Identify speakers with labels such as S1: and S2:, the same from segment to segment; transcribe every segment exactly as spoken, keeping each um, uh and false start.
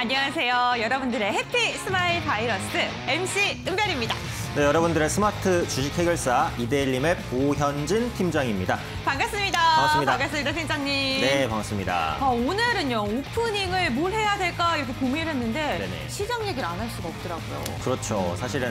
S1: 안녕하세요. 여러분들의 해피 스마일 바이러스 엠씨 은별입니다.
S2: 네, 여러분들의 스마트 주식 해결사 이데일리맵 오현진 팀장입니다.
S1: 반갑습니다.
S2: 반갑습니다.
S1: 반갑습니다, 팀장님.
S2: 네, 반갑습니다.
S1: 아, 오늘은요, 오프닝을 뭘 해야 될까 이렇게 고민을 했는데
S2: 네네.
S1: 시장 얘기를 안 할 수가 없더라고요.
S2: 그렇죠. 사실은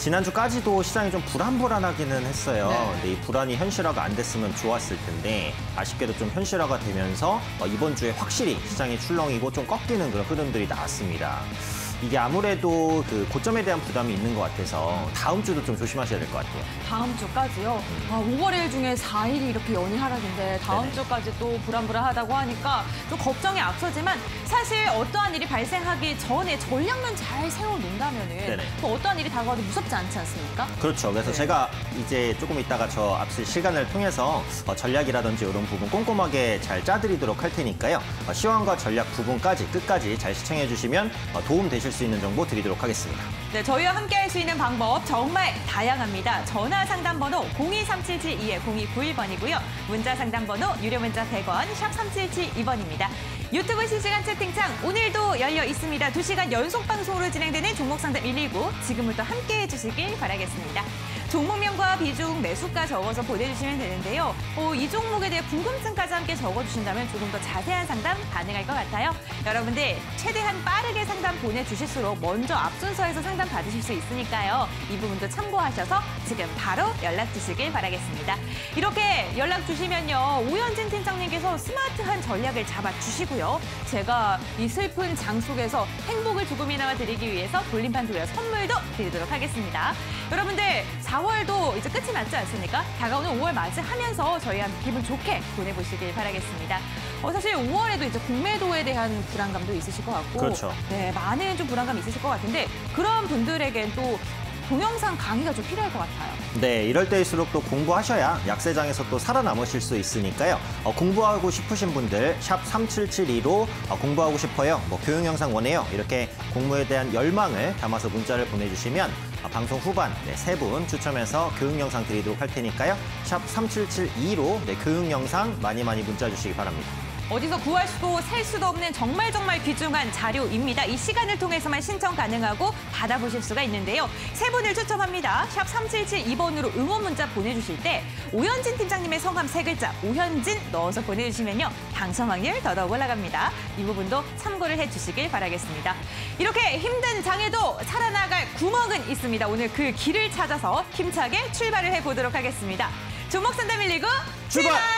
S2: 지난주까지도 시장이 좀 불안불안하기는 했어요.
S1: 네.
S2: 근데 이 불안이 현실화가 안 됐으면 좋았을 텐데 아쉽게도 좀 현실화가 되면서 이번 주에 확실히 시장이 출렁이고 좀 꺾이는 그런 흐름들이 나왔습니다. 이게 아무래도 그 고점에 대한 부담이 있는 것 같아서 다음 주도 좀 조심하셔야 될 것 같아요.
S1: 다음 주까지요? 아, 오월 일 중에 사 일이 이렇게 연이 하락인데 다음
S2: 네네.
S1: 주까지 또 불안불안하다고 하니까 좀 걱정이 앞서지만 사실 어떠한 일이 발생하기 전에 전략만 잘 세워놓는다면은
S2: 네네.
S1: 또 어떠한 일이 다가와도 무섭지 않지 않습니까?
S2: 그렇죠. 그래서
S1: 네.
S2: 제가 이제 조금 이따가 저 앞서 시간을 통해서 어, 전략이라든지 이런 부분 꼼꼼하게 잘 짜드리도록 할 테니까요. 어, 시황과 전략 부분까지 끝까지 잘 시청해 주시면 어, 도움 되실 수 있는 정보 드리도록 하겠습니다.
S1: 네, 저희와 함께 할 수 있는 방법 정말 다양합니다. 전화 상담 번호 공이 삼칠칠이 공이 구일 번이고요. 문자 상담 번호 유료 문자 백 원 샵 삼칠칠이 번입니다. 유튜브 실시간 채팅창 오늘도 열려 있습니다. 두 시간 연속 방송으로 진행되는 종목 상담 일일구 지금부터 함께해 주시길 바라겠습니다. 종목명과 비중, 매수가 적어서 보내주시면 되는데요. 어, 이 종목에 대해 궁금증까지 함께 적어주신다면 조금 더 자세한 상담 가능할 것 같아요. 여러분들 최대한 빠르게 상담 보내주실수록 먼저 앞순서에서 상담 받으실 수 있으니까요. 이 부분도 참고하셔서 지금 바로 연락 주시길 바라겠습니다. 이렇게 연락 주시면요. 오현진 팀장님께서 스마트한 전략을 잡아주시고요. 제가 이 슬픈 장 속에서 행복을 조금이나마 드리기 위해서 돌림판 돌려 선물도 드리도록 하겠습니다. 여러분들 사월도 이제 끝이 났지 않습니까? 다가오는 오월 맞이하면서 저희한테 기분 좋게 보내보시길 바라겠습니다. 어, 사실 오월에도 이제 공매도에 대한 불안감도 있으실 것 같고,
S2: 그렇죠.
S1: 네, 많은 좀 불안감이 있으실 것 같은데 그런 분들에겐 또 동영상 강의가 좀 필요할 것 같아요.
S2: 네, 이럴 때일수록 또 공부하셔야 약세장에서 또 살아남으실 수 있으니까요. 어, 공부하고 싶으신 분들 샵 삼칠칠이로 어, 공부하고 싶어요. 뭐 교육 영상 원해요. 이렇게 공부에 대한 열망을 담아서 문자를 보내주시면 어, 방송 후반 네, 세 분 추첨해서 교육 영상 드리도록 할 테니까요. 샵 삼칠칠이로 네, 교육 영상 많이 많이 문자 주시기 바랍니다.
S1: 어디서 구할 수도 살 수도 없는 정말 정말 귀중한 자료입니다. 이 시간을 통해서만 신청 가능하고 받아보실 수가 있는데요. 세 분을 추첨합니다. 샵 삼칠칠이 번으로 응원 문자 보내주실 때 오현진 팀장님의 성함 세 글자 오현진 넣어서 보내주시면요. 당첨 확률 더더욱 올라갑니다. 이 부분도 참고를 해주시길 바라겠습니다. 이렇게 힘든 장에도 살아나갈 구멍은 있습니다. 오늘 그 길을 찾아서 힘차게 출발을 해보도록 하겠습니다. 종목 상담 일일구 출발!
S2: 출발!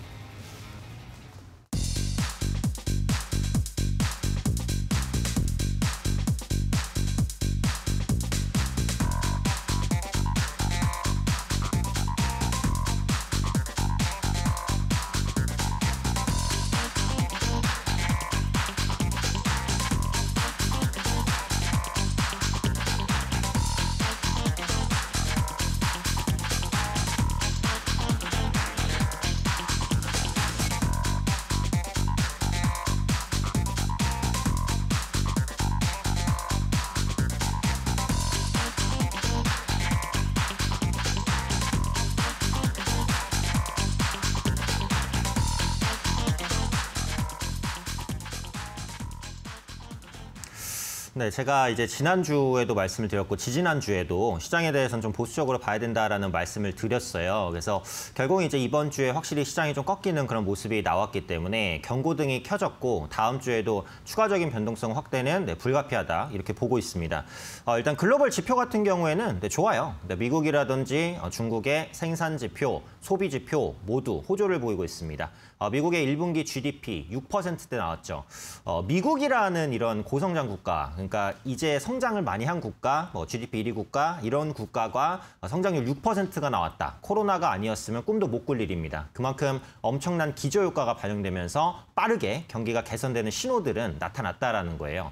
S2: 네, 제가 이제 지난주에도 말씀을 드렸고 지지난주에도 시장에 대해서는 좀 보수적으로 봐야 된다라는 말씀을 드렸어요. 그래서 결국 이제 이번 주에 확실히 시장이 좀 꺾이는 그런 모습이 나왔기 때문에 경고등이 켜졌고 다음 주에도 추가적인 변동성 확대는 네, 불가피하다 이렇게 보고 있습니다. 어, 일단 글로벌 지표 같은 경우에는 네, 좋아요. 네, 미국이라든지 어, 중국의 생산 지표, 소비 지표 모두 호조를 보이고 있습니다. 어, 미국의 일 분기 지디피 육 퍼센트대 나왔죠. 어, 미국이라는 이런 고성장 국가, 그러니까 이제 성장을 많이 한 국가, 뭐 지디피 일 위 국가 이런 국가가 성장률 육 퍼센트가 나왔다. 코로나가 아니었으면 꿈도 못 꿀 일입니다. 그만큼 엄청난 기저효과가 반영되면서 빠르게 경기가 개선되는 신호들은 나타났다라는 거예요.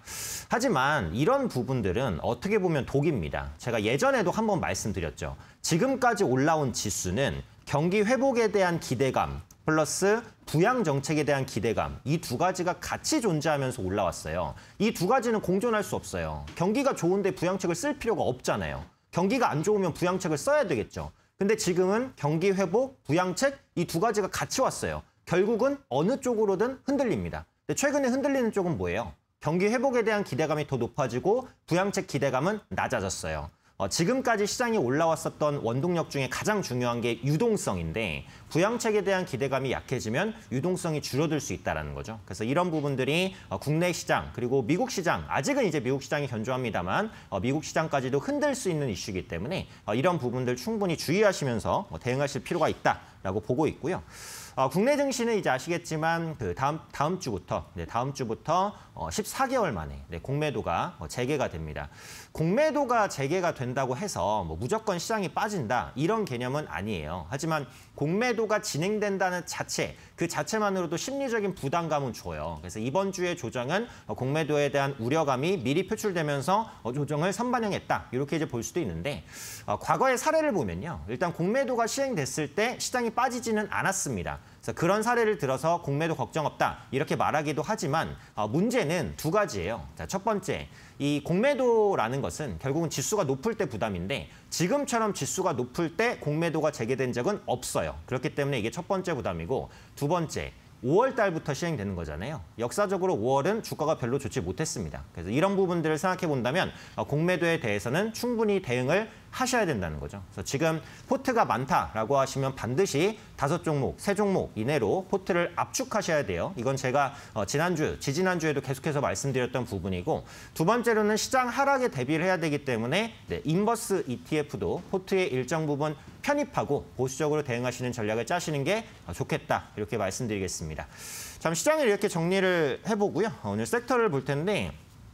S2: 하지만 이런 부분들은 어떻게 보면 독입니다. 제가 예전에도 한번 말씀드렸죠. 지금까지 올라온 지수는 경기 회복에 대한 기대감 플러스 부양 정책에 대한 기대감, 이 두 가지가 같이 존재하면서 올라왔어요. 이 두 가지는 공존할 수 없어요. 경기가 좋은데 부양책을 쓸 필요가 없잖아요. 경기가 안 좋으면 부양책을 써야 되겠죠. 근데 지금은 경기 회복, 부양책 이 두 가지가 같이 왔어요. 결국은 어느 쪽으로든 흔들립니다. 근데 최근에 흔들리는 쪽은 뭐예요? 경기 회복에 대한 기대감이 더 높아지고 부양책 기대감은 낮아졌어요. 어, 지금까지 시장이 올라왔었던 원동력 중에 가장 중요한 게 유동성인데 부양책에 대한 기대감이 약해지면 유동성이 줄어들 수 있다는 거죠. 그래서 이런 부분들이 어, 국내 시장 그리고 미국 시장, 아직은 이제 미국 시장이 견조합니다만 어, 미국 시장까지도 흔들 수 있는 이슈이기 때문에 어, 이런 부분들 충분히 주의하시면서 어, 대응하실 필요가 있다라고 보고 있고요. 어, 국내 증시는 이제 아시겠지만 그 다음 다음 주부터 네, 다음 주부터 어, 십사 개월 만에 네, 공매도가 어, 재개가 됩니다. 공매도가 재개가 된다고 해서 뭐 무조건 시장이 빠진다 이런 개념은 아니에요. 하지만 공매도가 진행된다는 자체 그 자체만으로도 심리적인 부담감은 줘요. 그래서 이번 주의 조정은 어, 공매도에 대한 우려감이 미리 표출되면서 어, 조정을 선반영했다 이렇게 이제 볼 수도 있는데 어, 과거의 사례를 보면요, 일단 공매도가 시행됐을 때 시장이 빠지지는 않았습니다. 그래서 그런 사례를 들어서 공매도 걱정 없다 이렇게 말하기도 하지만 어, 문제는 두 가지예요. 자, 첫 번째, 이 공매도라는 것은 결국은 지수가 높을 때 부담인데 지금처럼 지수가 높을 때 공매도가 재개된 적은 없어요. 그렇기 때문에 이게 첫 번째 부담이고, 두 번째, 오월 달부터 시행되는 거잖아요. 역사적으로 오월은 주가가 별로 좋지 못했습니다. 그래서 이런 부분들을 생각해 본다면 공매도에 대해서는 충분히 대응을 하셔야 된다는 거죠. 그래서 지금 포트가 많다라고 하시면 반드시 다섯 종목, 세 종목 이내로 포트를 압축하셔야 돼요. 이건 제가 지난주, 지지난주에도 계속해서 말씀드렸던 부분이고, 두 번째로는 시장 하락에 대비를 해야 되기 때문에 네, 인버스 이티에프도 포트의 일정 부분 편입하고 보수적으로 대응하시는 전략을 짜시는 게 좋겠다 이렇게 말씀드리겠습니다. 참 시장을 이렇게 정리를 해보고요. 오늘 섹터를 볼 텐데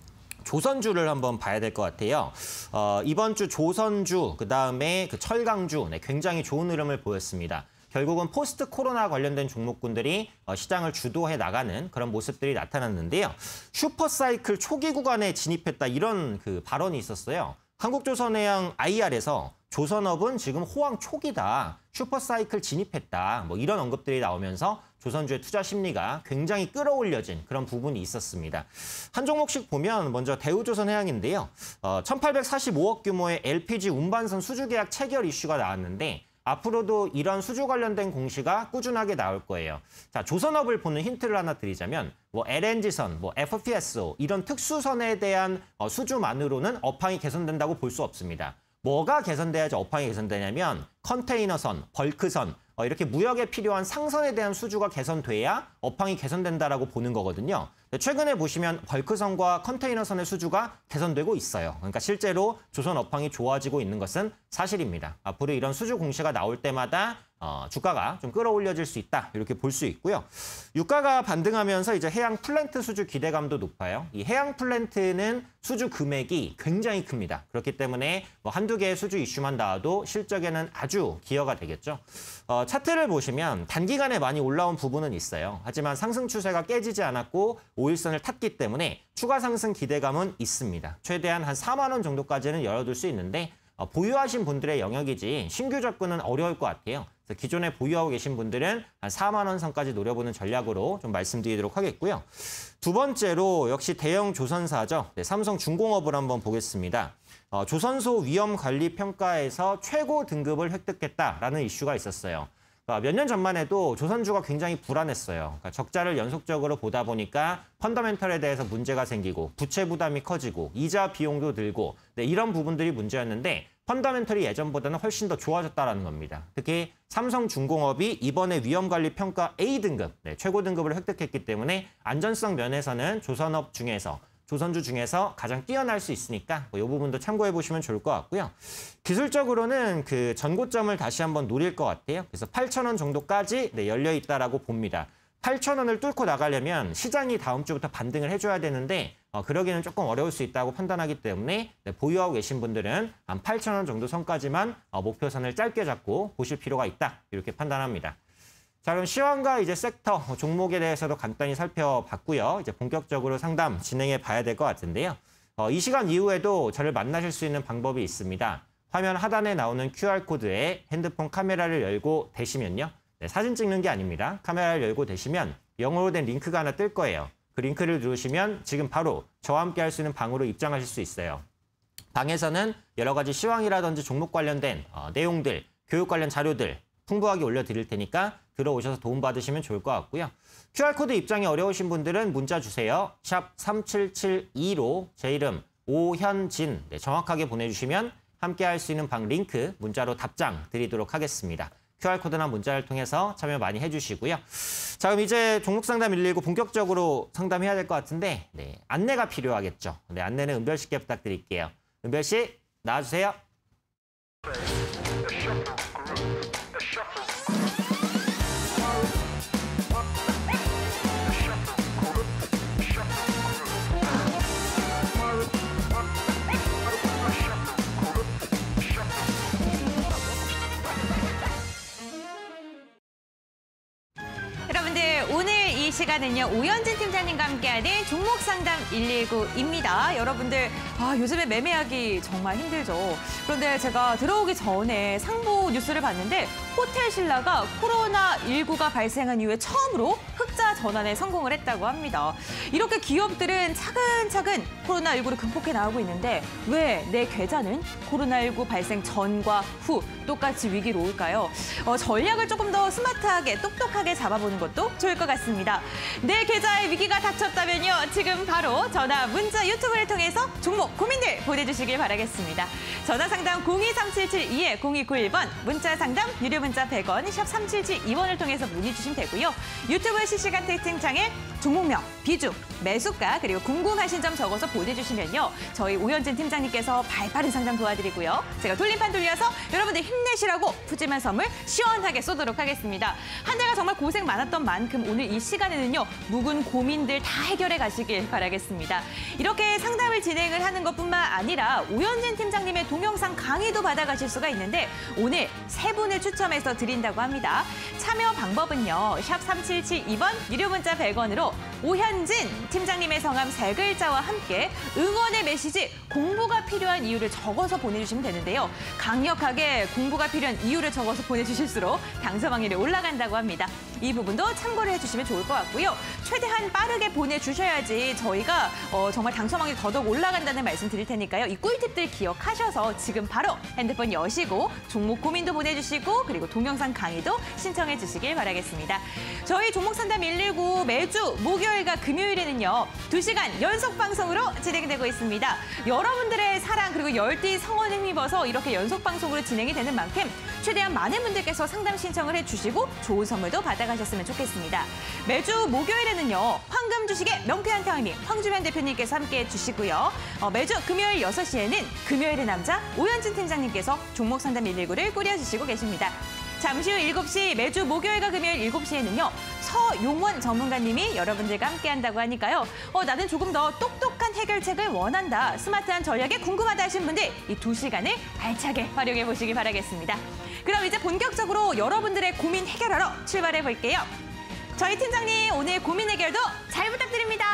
S2: 조선주를 한번 봐야 될 것 같아요. 어, 이번 주 조선주, 그다음에 그 철강주 네, 굉장히 좋은 흐름을 보였습니다. 결국은 포스트 코로나 관련된 종목군들이 어, 시장을 주도해 나가는 그런 모습들이 나타났는데요. 슈퍼사이클 초기 구간에 진입했다 이런 그 발언이 있었어요. 한국조선해양 아이알에서 조선업은 지금 호황 초기다, 슈퍼사이클 진입했다, 뭐 이런 언급들이 나오면서 조선주의 투자 심리가 굉장히 끌어올려진 그런 부분이 있었습니다. 한 종목씩 보면 먼저 대우조선해양인데요. 어, 천팔백사십오억 규모의 엘피지 운반선 수주 계약 체결 이슈가 나왔는데 앞으로도 이런 수주 관련된 공시가 꾸준하게 나올 거예요. 자, 조선업을 보는 힌트를 하나 드리자면 뭐 엘엔지선, 뭐 에프피에스오 이런 특수선에 대한 어, 수주만으로는 업황이 개선된다고 볼 수 없습니다. 뭐가 개선돼야지 업황이 개선되냐면 컨테이너선, 벌크선, 어, 이렇게 무역에 필요한 상선에 대한 수주가 개선돼야 업황이 개선된다라고 보는 거거든요. 최근에 보시면 벌크선과 컨테이너선의 수주가 개선되고 있어요. 그러니까 실제로 조선 업황이 좋아지고 있는 것은 사실입니다. 앞으로 이런 수주 공시가 나올 때마다 어, 주가가 좀 끌어올려질 수 있다 이렇게 볼 수 있고요. 유가가 반등하면서 이제 해양 플랜트 수주 기대감도 높아요. 이 해양 플랜트는 수주 금액이 굉장히 큽니다. 그렇기 때문에 뭐 한두 개의 수주 이슈만 나와도 실적에는 아주 기여가 되겠죠. 어, 차트를 보시면 단기간에 많이 올라온 부분은 있어요. 하지만 상승 추세가 깨지지 않았고 오일선을 탔기 때문에 추가 상승 기대감은 있습니다. 최대한 한 사만 원 정도까지는 열어둘 수 있는데 어, 보유하신 분들의 영역이지 신규 접근은 어려울 것 같아요. 그래서 기존에 보유하고 계신 분들은 한 사만 원 선까지 노려보는 전략으로 좀 말씀드리도록 하겠고요. 두 번째로 역시 대형 조선사죠. 네, 삼성중공업을 한번 보겠습니다. 어, 조선소 위험관리평가에서 최고 등급을 획득했다라는 이슈가 있었어요. 몇 년 전만 해도 조선주가 굉장히 불안했어요. 그러니까 적자를 연속적으로 보다 보니까 펀더멘털에 대해서 문제가 생기고 부채 부담이 커지고 이자 비용도 들고 네, 이런 부분들이 문제였는데 펀더멘털이 예전보다는 훨씬 더 좋아졌다는 겁니다. 특히 삼성중공업이 이번에 위험관리평가 에이 등급, 네, 최고 등급을 획득했기 때문에 안전성 면에서는 조선업 중에서 조선주 중에서 가장 뛰어날 수 있으니까 뭐 이 부분도 참고해 보시면 좋을 것 같고요. 기술적으로는 그 전고점을 다시 한번 노릴 것 같아요. 그래서 팔천 원 정도까지 네, 열려 있다라고 봅니다. 팔천 원을 뚫고 나가려면 시장이 다음 주부터 반등을 해줘야 되는데 어, 그러기는 조금 어려울 수 있다고 판단하기 때문에 네, 보유하고 계신 분들은 한 팔천 원 정도 선까지만 어, 목표선을 짧게 잡고 보실 필요가 있다 이렇게 판단합니다. 자, 그럼 시황과 이제 섹터 종목에 대해서도 간단히 살펴봤고요. 이제 본격적으로 상담 진행해 봐야 될 것 같은데요. 어, 이 시간 이후에도 저를 만나실 수 있는 방법이 있습니다. 화면 하단에 나오는 큐알코드에 핸드폰 카메라를 열고 대시면요. 네, 사진 찍는 게 아닙니다. 카메라를 열고 대시면 영어로 된 링크가 하나 뜰 거예요. 그 링크를 누르시면 지금 바로 저와 함께 할 수 있는 방으로 입장하실 수 있어요. 방에서는 여러 가지 시황이라든지 종목 관련된 어, 내용들, 교육 관련 자료들, 풍부하게 올려드릴 테니까 들어오셔서 도움받으시면 좋을 것 같고요. 큐알코드 입장이 어려우신 분들은 문자 주세요. 샵 삼칠칠이로 제 이름 오현진 네, 정확하게 보내주시면 함께 할 수 있는 방 링크 문자로 답장 드리도록 하겠습니다. 큐알코드나 문자를 통해서 참여 많이 해주시고요. 자, 그럼 이제 종목 상담 일일구 본격적으로 상담해야 될 것 같은데 네, 안내가 필요하겠죠. 네, 안내는 은별 씨께 부탁드릴게요. 은별 씨, 나와주세요.
S1: 여러분들 오늘 이 시간은요 오현진 팀장님과 함께하는 종목 상담 일일구입니다. 여러분들 아, 요즘에 매매하기 정말 힘들죠. 그런데 제가 들어오기 전에 상보 뉴스를 봤는데 호텔 신라가 코로나 십구가 발생한 이후에 처음으로 흑자 전환에 성공을 했다고 합니다. 이렇게 기업들은 차근차근 코로나 십구를 극복해 나가고 있는데 왜 내 계좌는 코로나 십구 발생 전과 후 똑같이 위기로 올까요? 어, 전략을 조금 더 스마트하게 똑똑하게 잡아보는 것도 좋을 것 같습니다. 내 계좌에 위기가 닥쳤다면요. 지금 바로 전화, 문자, 유튜브를 통해서 종목 고민들 보내주시길 바라겠습니다. 전화 상담 공이 삼칠칠이 공이구일 번, 문자 상담 유료 문자 백 원, 샵 삼칠칠이 번을 통해서 문의 주시면 되고요. 유튜브 실시간 채팅창에 종목명, 비중, 매수가 그리고 궁금하신 점 적어서 보내주시면요. 저희 오현진 팀장님께서 발빠른 상담 도와드리고요. 제가 돌림판 돌려서 여러분들 힘내시라고 푸짐한 선물 시원하게 쏘도록 하겠습니다. 한 해가 정말 고생 많았던 만큼 오늘 이 시간에는요. 묵은 고민들 다 해결해 가시길 바라겠습니다. 이렇게 상담을 진행을 하는 것뿐만 아니라 오현진 팀장님의 동영상 강의도 받아가실 수가 있는데 오늘 세 분을 추첨해서 드린다고 합니다. 참여 방법은요. 샵 삼칠칠이 번 유료 문자 백 원으로 오현진 팀장님의 성함 세 글자와 함께 응원의 메시지 공부가 필요한 이유를 적어서 보내주시면 되는데요. 강력하게 공부가 필요한 이유를 적어서 보내주실수록 당첨 확률이 올라간다고 합니다. 이 부분도 참고를 해주시면 좋을 것 같고요. 최대한 빠르게 보내주셔야지 저희가 어, 정말 당첨 확률이 더더욱 올라간다는 말씀 드릴 테니까요. 이 꿀팁들 기억하셔서 지금 바로 핸드폰 여시고 종목 고민도 보내주시고 그리고 동영상 강의도 신청해 주시길 바라겠습니다. 저희 종목 상담 일일구 매주 목요일과 금요일에는요. 두 시간 연속 방송으로 진행되고 있습니다. 여러분들의 사랑 그리고 열띤 성원을 힘입어서 이렇게 연속 방송으로 진행이 되는 만큼 최대한 많은 분들께서 상담 신청을 해주시고 좋은 선물도 받아가셨으면 좋겠습니다. 매주 목요일에는요. 황금 주식의 명쾌한 타이밍 황주면 대표님께서 함께해 주시고요. 어, 매주 금요일 여섯 시에는 금요일의 남자 오현진 팀장님께서 종목 상담 일일구를 꾸려주시고 계십니다. 잠시 후 일곱 시 매주 목요일과 금요일 일곱 시에는요. 서용원 전문가님이 여러분들과 함께한다고 하니까요. 어, 나는 조금 더 똑똑한 해결책을 원한다. 스마트한 전략에 궁금하다 하신 분들 이 두 시간을 알차게 활용해 보시기 바라겠습니다. 그럼 이제 본격적으로 여러분들의 고민 해결하러 출발해 볼게요. 저희 팀장님 오늘 고민 해결도 잘 부탁드립니다.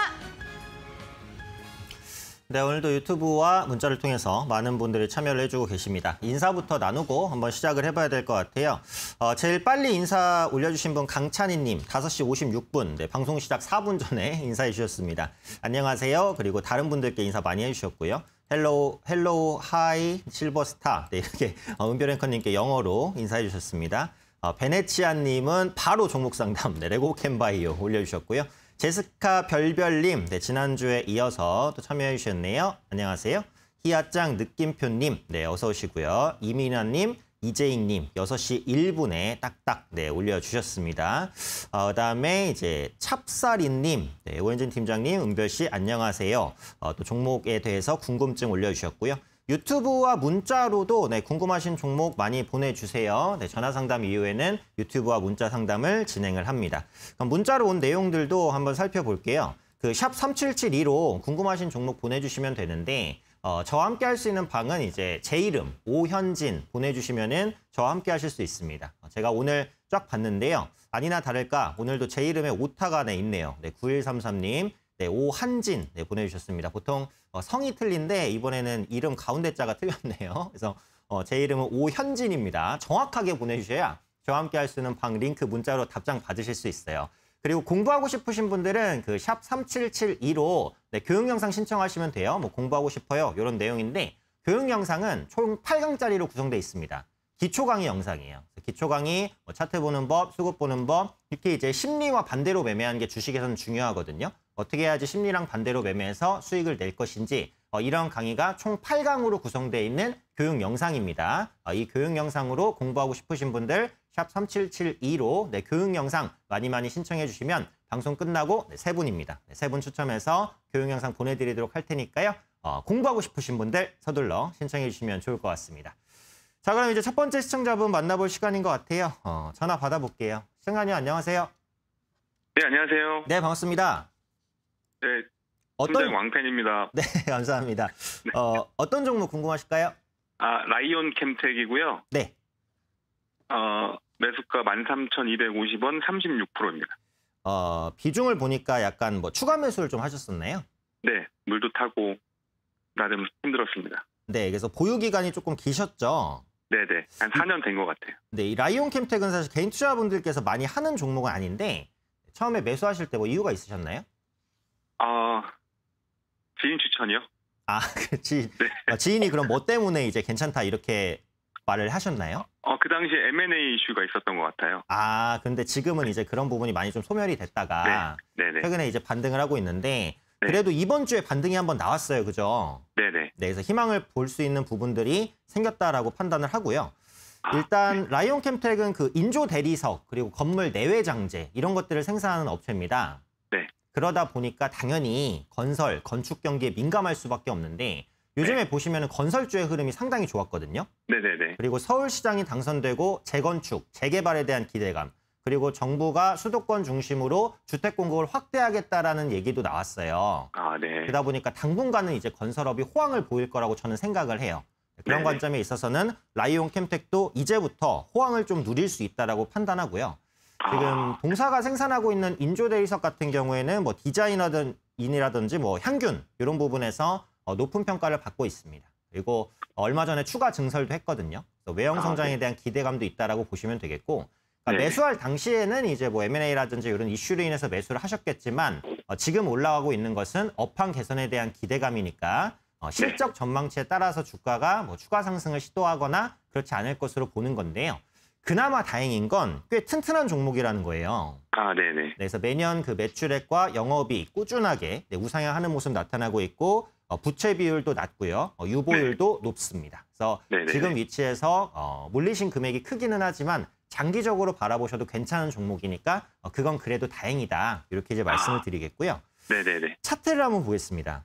S2: 네, 오늘도 유튜브와 문자를 통해서 많은 분들이 참여를 해주고 계십니다. 인사부터 나누고 한번 시작을 해봐야 될 것 같아요. 어, 제일 빨리 인사 올려주신 분 강찬희님, 다섯 시 오십육 분, 네, 방송 시작 사 분 전에 인사해 주셨습니다. 안녕하세요. 그리고 다른 분들께 인사 많이 해주셨고요. 헬로우, 헬로우, 하이, 실버스타, 네, 이렇게 어, 은별 앵커님께 영어로 인사해 주셨습니다. 어, 베네치아님은 바로 종목 상담, 네, 레고 캔바이오 올려주셨고요. 제스카 별별님, 네, 지난주에 이어서 또 참여해 주셨네요. 안녕하세요. 희아짱 느낌표님, 네, 어서 오시고요. 이민아님, 이재익님, 여섯 시 일 분에 딱딱, 네, 올려주셨습니다. 어, 그다음에 이제 찹쌀이님, 네, 오현진 팀장님, 은별씨, 안녕하세요. 어, 또 종목에 대해서 궁금증 올려주셨고요. 유튜브와 문자로도 네, 궁금하신 종목 많이 보내주세요. 네, 전화 상담 이후에는 유튜브와 문자 상담을 진행을 합니다. 그럼 문자로 온 내용들도 한번 살펴볼게요. 그 샵 삼칠칠이로 궁금하신 종목 보내주시면 되는데 어, 저와 함께 할 수 있는 방은 이제 제 이름 오현진 보내주시면은 저와 함께 하실 수 있습니다. 제가 오늘 쫙 봤는데요. 아니나 다를까 오늘도 제 이름에 오타가 네, 있네요. 네, 구일삼삼님. 네, 오한진 네, 보내주셨습니다. 보통 어, 성이 틀린데 이번에는 이름 가운데 자가 틀렸네요. 그래서 어, 제 이름은 오현진입니다. 정확하게 보내주셔야 저와 함께 할 수 있는 방 링크 문자로 답장 받으실 수 있어요. 그리고 공부하고 싶으신 분들은 그 샵 삼칠칠이로 네, 교육 영상 신청하시면 돼요. 뭐 공부하고 싶어요. 이런 내용인데 교육 영상은 총 팔 강짜리로 구성되어 있습니다. 기초 강의 영상이에요. 기초 강의, 뭐 차트 보는 법, 수급 보는 법, 이렇게 이제 심리와 반대로 매매하는 게 주식에서는 중요하거든요. 어떻게 해야지 심리랑 반대로 매매해서 수익을 낼 것인지 어, 이런 강의가 총 팔 강으로 구성되어 있는 교육 영상입니다. 어, 이 교육 영상으로 공부하고 싶으신 분들 샵 삼칠칠이로 네, 교육 영상 많이 많이 신청해 주시면 방송 끝나고 네, 세 분입니다. 네, 세 분 추첨해서 교육 영상 보내드리도록 할 테니까요. 어, 공부하고 싶으신 분들 서둘러 신청해 주시면 좋을 것 같습니다. 자, 그럼 이제 첫 번째 시청자분 만나볼 시간인 것 같아요. 어, 전화 받아볼게요. 시청자님 안녕하세요.
S3: 네, 안녕하세요.
S2: 네, 반갑습니다.
S3: 네,
S2: 어떤
S3: 팀장 왕팬입니다.
S2: 네, 감사합니다. 어, 어떤 종목 궁금하실까요?
S3: 아, 라이온 캠텍이고요.
S2: 네.
S3: 어, 매수가 만 삼천이백오십 원 삼십육 퍼센트입니다.
S2: 어, 비중을 보니까 약간 뭐 추가 매수를 좀 하셨었나요?
S3: 네, 물도 타고 나름 힘들었습니다.
S2: 네, 그래서 보유 기간이 조금 기셨죠?
S3: 네네, 한 사 년 된 것 같아요.
S2: 네, 이 라이온 캠텍은 사실 개인 투자분들께서 많이 하는 종목은 아닌데 처음에 매수하실 때 뭐 이유가 있으셨나요?
S3: 어, 지인 추천이요?
S2: 아, 지,
S3: 네.
S2: 아, 지인이 그럼 뭐 때문에 이제 괜찮다 이렇게 말을 하셨나요?
S3: 어, 그 당시에 엠 앤 에이 이슈가 있었던 것 같아요.
S2: 아, 근데 지금은 이제 그런 부분이 많이 좀 소멸이 됐다가
S3: 네, 네네.
S2: 최근에 이제 반등을 하고 있는데
S3: 네.
S2: 그래도 이번 주에 반등이 한번 나왔어요, 그죠?
S3: 네네.
S2: 네, 그래서 희망을 볼 수 있는 부분들이 생겼다라고 판단을 하고요.
S3: 아,
S2: 일단
S3: 네.
S2: 라이온 캠텍은 그 인조 대리석 그리고 건물 내외 장재 이런 것들을 생산하는 업체입니다.
S3: 네.
S2: 그러다 보니까 당연히 건설, 건축 경기에 민감할 수밖에 없는데 요즘에
S3: 네.
S2: 보시면 건설주의 흐름이 상당히 좋았거든요.
S3: 네네네.
S2: 그리고 서울시장이 당선되고 재건축, 재개발에 대한 기대감, 그리고 정부가 수도권 중심으로 주택 공급을 확대하겠다라는 얘기도 나왔어요.
S3: 아, 네.
S2: 그러다 보니까 당분간은 이제 건설업이 호황을 보일 거라고 저는 생각을 해요. 그런
S3: 네네.
S2: 관점에 있어서는 라이온 캠텍도 이제부터 호황을 좀 누릴 수 있다라고 판단하고요. 지금
S3: 아,
S2: 동사가 생산하고 있는 인조대리석 같은 경우에는 뭐 디자인이라든지 뭐 향균 이런 부분에서 높은 평가를 받고 있습니다. 그리고 얼마 전에 추가 증설도 했거든요. 그래서 외형 성장에
S3: 아, 네.
S2: 대한 기대감도 있다라고 보시면 되겠고 그러니까
S3: 네.
S2: 매수할 당시에는 이제 뭐 엠 앤 에이라든지 이런 이슈로 인해서 매수를 하셨겠지만 어, 지금 올라가고 있는 것은 업황 개선에 대한 기대감이니까 어, 실적 전망치에 따라서 주가가 뭐 추가 상승을 시도하거나 그렇지 않을 것으로 보는 건데요. 그나마 다행인 건 꽤 튼튼한 종목이라는 거예요.
S3: 아, 네네.
S2: 네, 그래서 매년 그 매출액과 영업이 꾸준하게 네, 우상향하는 모습 나타나고 있고 어, 부채 비율도 낮고요. 어, 유보율도 네. 높습니다. 그래서
S3: 네네네.
S2: 지금 위치에서 어, 물리신 금액이 크기는 하지만 장기적으로 바라보셔도 괜찮은 종목이니까 어, 그건 그래도 다행이다. 이렇게 이제 말씀을
S3: 아.
S2: 드리겠고요.
S3: 네네네.
S2: 차트를 한번 보겠습니다.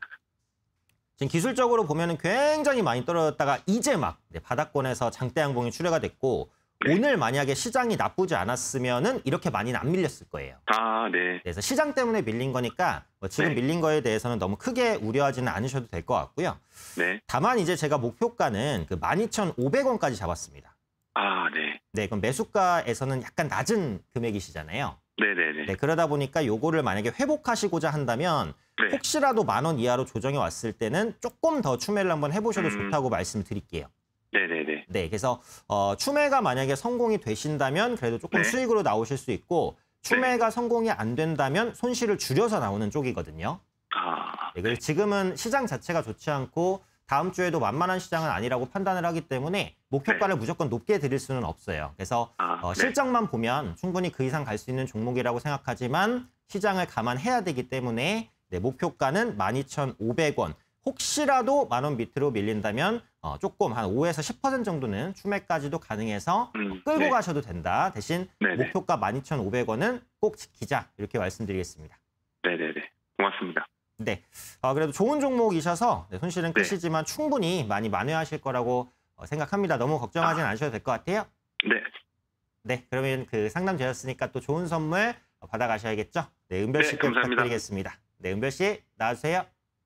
S2: 지금 기술적으로 보면은 굉장히 많이 떨어졌다가 이제 막 네, 바닥권에서 장대 양봉이 출회가 됐고
S3: 네.
S2: 오늘 만약에 시장이 나쁘지 않았으면은 이렇게 많이는 안 밀렸을 거예요.
S3: 아, 네.
S2: 그래서 시장 때문에 밀린 거니까 뭐 지금
S3: 네.
S2: 밀린 거에 대해서는 너무 크게 우려하지는 않으셔도 될 것 같고요.
S3: 네.
S2: 다만 이제 제가 목표가는 그 만 이천오백 원까지 잡았습니다.
S3: 아, 네.
S2: 네, 그럼 매수가에서는 약간 낮은 금액이시잖아요.
S3: 네네네.
S2: 네, 그러다 보니까 요거를 만약에 회복하시고자 한다면
S3: 네.
S2: 혹시라도 만 원 이하로 조정이 왔을 때는 조금 더 추매를 한번 해보셔도
S3: 음.
S2: 좋다고 말씀드릴게요.
S3: 네네네.
S2: 네, 그래서 어, 추매가 만약에 성공이 되신다면 그래도 조금
S3: 네.
S2: 수익으로 나오실 수 있고 추매가 성공이 안 된다면 손실을 줄여서 나오는 쪽이거든요.
S3: 아,
S2: 네, 그래서 지금은 시장 자체가 좋지 않고 다음 주에도 만만한 시장은 아니라고 판단을 하기 때문에 목표가를 무조건 높게 드릴 수는 없어요. 그래서
S3: 아,
S2: 어,
S3: 네.
S2: 실적만 보면 충분히 그 이상 갈 수 있는 종목이라고 생각하지만 시장을 감안해야 되기 때문에 네, 목표가는 만 이천오백 원. 혹시라도 만 원 밑으로 밀린다면 어, 조금 한 오에서 십 퍼센트 정도는 추매까지도 가능해서
S3: 음,
S2: 끌고
S3: 네.
S2: 가셔도 된다. 대신
S3: 네네.
S2: 목표가 만 이천오백 원은 꼭 지키자. 이렇게 말씀드리겠습니다.
S3: 네네네. 고맙습니다.
S2: 네, 어, 그래도 좋은 종목이셔서 네, 손실은
S3: 네.
S2: 크시지만 충분히 많이 만회하실 거라고 어, 생각합니다. 너무 걱정하지는
S3: 아.
S2: 않으셔도 될 것 같아요.
S3: 네.
S2: 네, 그러면 그 상담 되셨으니까 또 좋은 선물 어, 받아가셔야겠죠. 네, 은별
S3: 네,
S2: 씨께
S3: 감사합니다.
S2: 부탁드리겠습니다. 네, 은별 씨 나와주세요.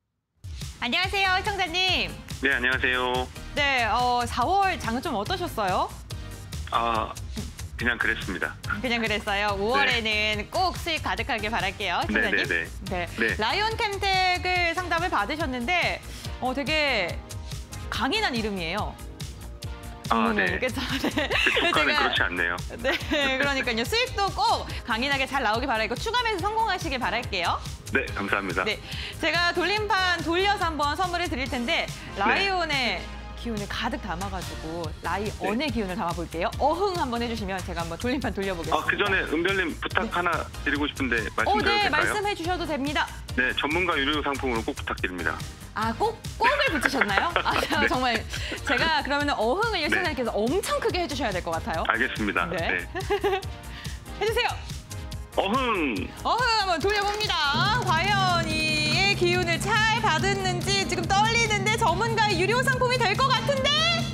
S1: 안녕하세요, 시청자님.
S3: 네, 안녕하세요.
S1: 네, 어, 사월 장은 좀 어떠셨어요?
S3: 아, 그냥 그랬습니다.
S1: 그냥 그랬어요. 오월에는 꼭 수익 가득하길 바랄게요, 시청자님.
S3: 네네네.
S1: 네.
S3: 네.
S1: 라이온 캠텍을 상담을 받으셨는데 어, 되게 강인한 이름이에요.
S3: 아,
S1: 음,
S3: 네.
S1: 그래서 네.
S3: 주가는
S1: 제가-
S3: 그렇지 않네요.
S1: 네, 그러니까요. 수익도 꼭 강인하게 잘 나오길 바라고 추가매수 성공하시길 바랄게요.
S3: 네, 감사합니다.
S1: 네, 제가 돌림판 돌려서 한번 선물을 드릴 텐데 라이온의 기운을 가득 담아가지고 라이
S3: 네.
S1: 언의 기운을 담아볼게요. 어흥 한번 해주시면 제가 한번 돌림판 돌려보겠습니다.
S3: 아, 그 전에 은별님 부탁
S1: 네.
S3: 하나 드리고 싶은데
S1: 어,
S3: 말씀드려도
S1: 네,
S3: 될까요?
S1: 말씀해 주셔도 됩니다.
S3: 네, 전문가 유료 상품으로 꼭 부탁드립니다.
S1: 아, 꼭, 꼭을 붙이셨나요? 아,
S3: 네.
S1: 정말 제가 그러면 어흥을
S3: 네.
S1: 일선장님께서 엄청 크게 해주셔야 될 것 같아요.
S3: 알겠습니다.
S1: 네.
S3: 네.
S1: 해주세요.
S3: 어흥!
S1: 어흥 한번 돌려봅니다. 과연 이의 기운을 잘 받았는지 지금 떨리는데 전문가의 유료 상품이 될 것 같은데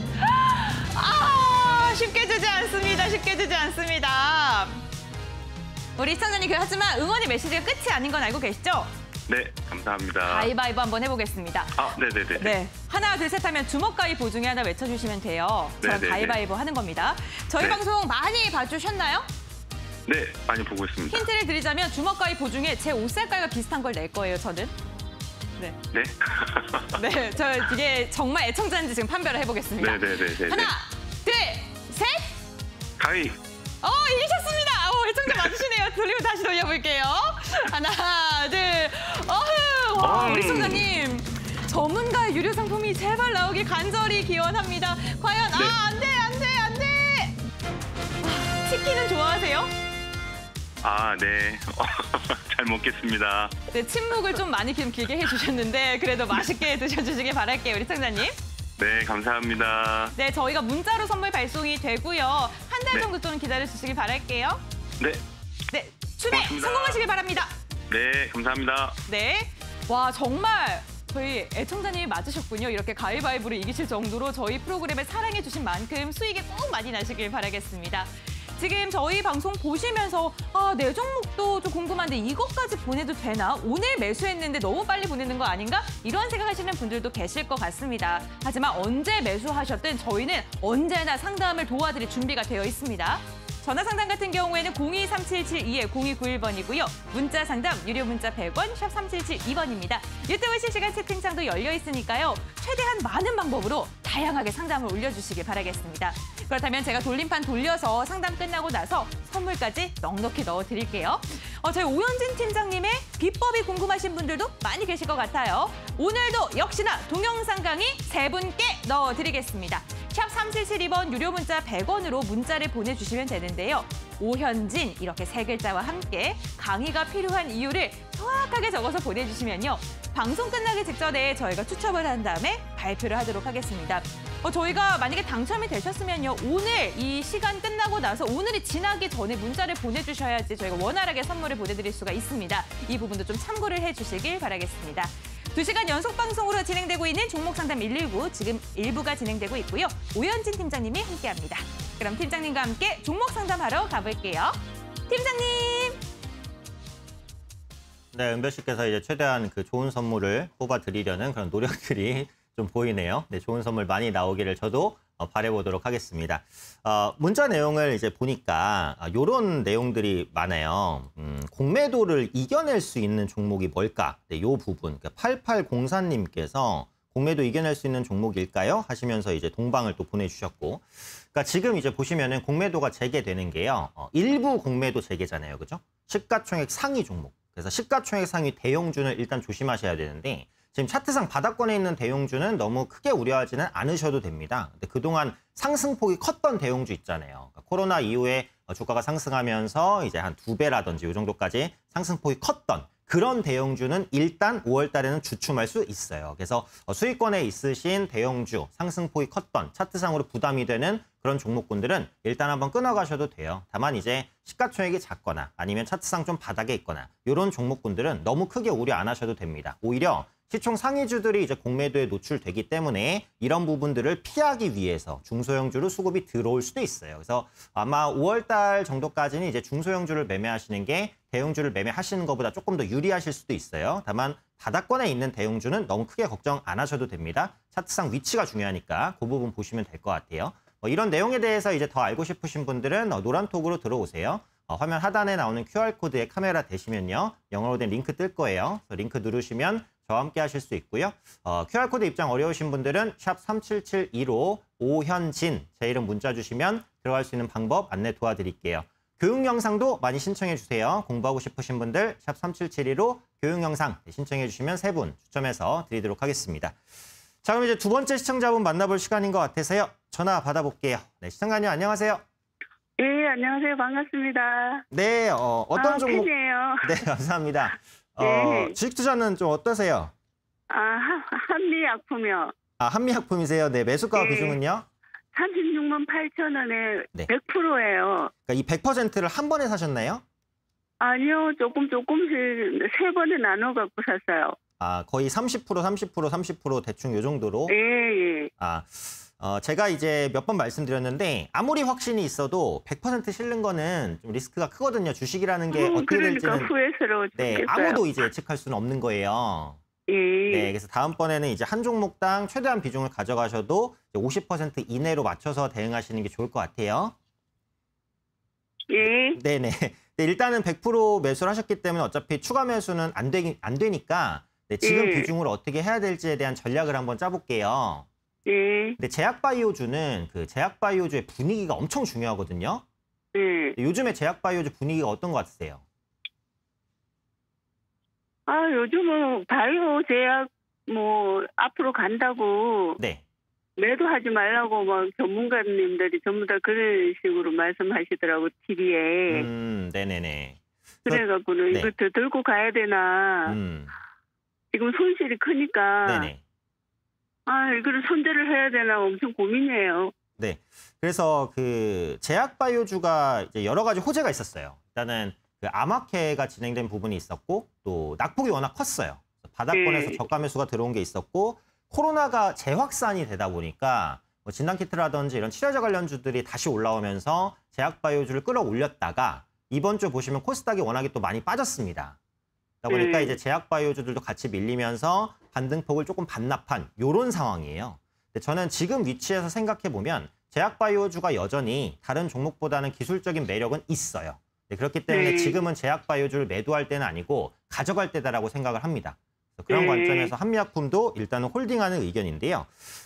S1: 아 쉽게 주지 않습니다. 쉽게 주지 않습니다. 우리 시청자님 하지만 응원의 메시지가 끝이 아닌 건 알고 계시죠?
S3: 네, 감사합니다.
S1: 가위바위보 한번 해보겠습니다.
S3: 아, 네네네.
S1: 네, 하나 둘 셋 하면 주먹가위보 중에 하나 외쳐주시면 돼요. 저는
S3: 네네네.
S1: 가위바위보 하는 겁니다. 저희
S3: 네.
S1: 방송 많이 봐주셨나요?
S3: 네, 많이 보고 있습니다.
S1: 힌트를 드리자면 주먹가위보 중에 제 옷 색깔과 비슷한 걸 낼 거예요, 저는. 네.
S3: 네?
S1: 네, 저 이게 정말 애청자인지 지금 판별을 해보겠습니다.
S3: 네네네.
S1: 하나, 둘, 셋!
S3: 가위!
S1: 어, 이기셨습니다! 어, 애청자 맞으시네요. 돌리고 다시 돌려볼게요. 하나, 둘, 어흥! 와,
S3: 어흥.
S1: 우리 시청자님. 전문가 유료 상품이 제발 나오길 간절히 기원합니다. 과연,
S3: 네.
S1: 아, 안 돼, 안 돼, 안 돼! 아, 치킨은 좋아하세요?
S3: 아, 네. 잘 먹겠습니다.
S1: 네, 침묵을 좀 많이 좀 길게 해주셨는데 그래도 맛있게 드셔주시길 바랄게요, 우리 시청자님.
S3: 네, 감사합니다.
S1: 네, 저희가 문자로 선물 발송이 되고요. 한 달
S3: 네.
S1: 정도 좀 기다려주시길 바랄게요.
S3: 네,
S1: 네, 추대
S3: 고맙습니다.
S1: 성공하시길 바랍니다.
S3: 네, 감사합니다.
S1: 네, 와 정말 저희 애청자님이 맞으셨군요. 이렇게 가위바위보를 이기실 정도로 저희 프로그램을 사랑해 주신 만큼 수익이 꼭 많이 나시길 바라겠습니다. 지금 저희 방송 보시면서 아, 내 종목도 좀 궁금한데 이것까지 보내도 되나? 오늘 매수했는데 너무 빨리 보내는 거 아닌가? 이런 생각하시는 분들도 계실 것 같습니다. 하지만 언제 매수하셨든 저희는 언제나 상담을 도와드릴 준비가 되어 있습니다. 전화 상담 같은 경우에는 공이 삼칠칠이 공이구일 번이고요. 문자 상담, 유료 문자 백 원, 샵 삼칠칠이 번입니다. 유튜브 실시간 채팅창도 열려 있으니까요. 최대한 많은 방법으로 다양하게 상담을 올려주시길 바라겠습니다. 그렇다면 제가 돌림판 돌려서 상담 끝나고 나서 선물까지 넉넉히 넣어드릴게요. 어, 저희 오현진 팀장님의 비법이 궁금하신 분들도 많이 계실 것 같아요. 오늘도 역시나 동영상 강의 세 분께 넣어드리겠습니다. 샵 삼칠칠이 번 유료 문자 백 원으로 문자를 보내주시면 되는데요. 오현진 이렇게 세 글자와 함께 강의가 필요한 이유를 정확하게 적어서 보내주시면요. 방송 끝나기 직전에 저희가 추첨을 한 다음에 발표를 하도록 하겠습니다. 어, 저희가 만약에 당첨이 되셨으면요. 오늘 이 시간 끝나고 나서 오늘이 지나기 전에 문자를 보내주셔야지 저희가 원활하게 선물을 보내드릴 수가 있습니다. 이 부분도 좀 참고를 해주시길 바라겠습니다. 두 시간 연속 방송으로 진행되고 있는 종목 상담 일일구 지금 일부가 진행되고 있고요. 오현진 팀장님이 함께합니다. 그럼 팀장님과 함께 종목 상담하러 가볼게요. 팀장님!
S2: 네, 은별 씨께서 이제 최대한 그 좋은 선물을 뽑아드리려는 그런 노력들이 좀 보이네요. 네, 좋은 선물 많이 나오기를 저도 어, 바라보도록 하겠습니다. 어, 문자 내용을 이제 보니까 아, 이런 내용들이 많아요. 음, 공매도를 이겨낼 수 있는 종목이 뭘까? 네, 이 부분. 그러니까 팔팔공사 님께서 공매도 이겨낼 수 있는 종목일까요? 하시면서 이제 동방을 또 보내주셨고. 그러니까 지금 이제 보시면은 공매도가 재개되는 게요. 어, 일부 공매도 재개잖아요. 그죠? 시가총액 상위 종목. 그래서 시가총액 상위 대형주는 일단 조심하셔야 되는데 지금 차트상 바닥권에 있는 대형주는 너무 크게 우려하지는 않으셔도 됩니다. 근데 그동안 상승폭이 컸던 대형주 있잖아요. 그러니까 코로나 이후에 주가가 상승하면서 이제 한 두 배라든지 이 정도까지 상승폭이 컸던 그런 대형주는 일단 오월 달에는 주춤할 수 있어요. 그래서 수익권에 있으신 대형주, 상승폭이 컸던 차트상으로 부담이 되는 그런 종목군들은 일단 한번 끊어가셔도 돼요. 다만 이제 시가총액이 작거나 아니면 차트상 좀 바닥에 있거나 이런 종목군들은 너무 크게 우려 안 하셔도 됩니다. 오히려 시총 상위주들이 이제 공매도에 노출되기 때문에 이런 부분들을 피하기 위해서 중소형주로 수급이 들어올 수도 있어요. 그래서 아마 오월 달 정도까지는 이제 중소형주를 매매하시는 게 대형주를 매매하시는 것보다 조금 더 유리하실 수도 있어요. 다만 바닥권에 있는 대형주는 너무 크게 걱정 안 하셔도 됩니다. 차트상 위치가 중요하니까 그 부분 보시면 될 것 같아요. 뭐 이런 내용에 대해서 이제 더 알고 싶으신 분들은 노란톡으로 들어오세요. 어, 화면 하단에 나오는 큐알코드에 카메라 대시면요. 영어로 된 링크 뜰 거예요. 그래서 링크 누르시면 저와 함께 하실 수 있고요. 어, 큐알코드 입장 어려우신 분들은 샵 삼칠칠이로 오현진 제 이름 문자 주시면 들어갈 수 있는 방법 안내 도와드릴게요. 교육 영상도 많이 신청해 주세요. 공부하고 싶으신 분들 샵 삼칠칠이로 교육 영상 신청해 주시면 세 분 추첨해서 드리도록 하겠습니다. 자, 그럼 이제 두 번째 시청자분 만나볼 시간인 것 같아서요. 전화 받아볼게요. 네, 시청자님 안녕하세요.
S4: 예, 안녕하세요. 반갑습니다.
S2: 네, 어, 어떤
S4: 아,
S2: 종목?
S4: 팬이에요.
S2: 네, 감사합니다. 어,
S4: 네.
S2: 주식 투자는 좀 어떠세요?
S4: 아, 한- 한미약품이요.
S2: 아, 한미약품이세요. 네, 매수가
S4: 네.
S2: 비중은요?
S4: 삼십육만 팔천 원에
S2: 네.
S4: 백 퍼센트예요.
S2: 그러니까 이 백 퍼센트를 한 번에 사셨나요?
S4: 아니요, 조금 조금씩 세 번에 나눠 갖고 샀어요.
S2: 아, 거의 삼십 퍼센트, 삼십 퍼센트, 삼십 퍼센트 대충 요 정도로.
S4: 예, 예.
S2: 아, 어, 제가 이제 몇 번 말씀드렸는데 아무리 확신이 있어도 백 퍼센트 실는 거는 좀 리스크가 크거든요. 주식이라는 게
S4: 음,
S2: 어떻게
S4: 그러니까
S2: 될지는
S4: 후회스러워
S2: 네,
S4: 죽겠어요.
S2: 아무도 이제 예측할 수는 없는 거예요.
S4: 예.
S2: 네, 그래서 다음번에는 이제 한 종목당 최대한 비중을 가져가셔도 이제 오십 퍼센트 이내로 맞춰서 대응하시는 게 좋을 것 같아요.
S4: 예.
S2: 네네. 네, 일단은 백 퍼센트 매수를 하셨기 때문에 어차피 추가 매수는 안, 되기, 안 되니까 네, 지금
S4: 예.
S2: 비중을 어떻게 해야 될지에 대한 전략을 한번 짜볼게요.
S4: 예.
S2: 근데 제약바이오주는 그 제약바이오주의 분위기가 엄청 중요하거든요.
S4: 예.
S2: 요즘에 제약바이오주 분위기가 어떤 것 같으세요?
S4: 아, 요즘은 바이오 제약 뭐 앞으로 간다고
S2: 네.
S4: 매도하지 말라고 막 전문가님들이 전부 다 그런 식으로 말씀하시더라고, 티비에.
S2: 음, 네네네.
S4: 그래갖고는
S2: 네.
S4: 이거 더 들고 가야 되나.
S2: 음,
S4: 지금 손실이 크니까.
S2: 네네.
S4: 아, 이거를 손절을 해야 되나 엄청 고민이에요.
S2: 네. 그래서 그 제약바이오주가 이제 여러 가지 호재가 있었어요. 일단은 그 암학회가 진행된 부분이 있었고 또 낙폭이 워낙 컸어요. 바닥권에서
S4: 네.
S2: 저가 매수가 들어온 게 있었고 코로나가 재확산이 되다 보니까 뭐 진단키트라든지 이런 치료제 관련주들이 다시 올라오면서 제약바이오주를 끌어올렸다가 이번 주 보시면 코스닥이 워낙에 또 많이 빠졌습니다. 그러다 보니까
S4: 네.
S2: 이제 제약바이오주들도 같이 밀리면서 반등폭을 조금 반납한 이런 상황이에요. 근데 저는 지금 위치에서 생각해 보면 제약바이오주가 여전히 다른 종목보다는 기술적인 매력은 있어요. 네, 그렇기 때문에
S4: 네.
S2: 지금은 제약바이오주를 매도할 때는 아니고 가져갈 때다라고 생각을 합니다. 그래서 그런
S4: 네.
S2: 관점에서 한미약품도 일단은 홀딩하는 의견인데요.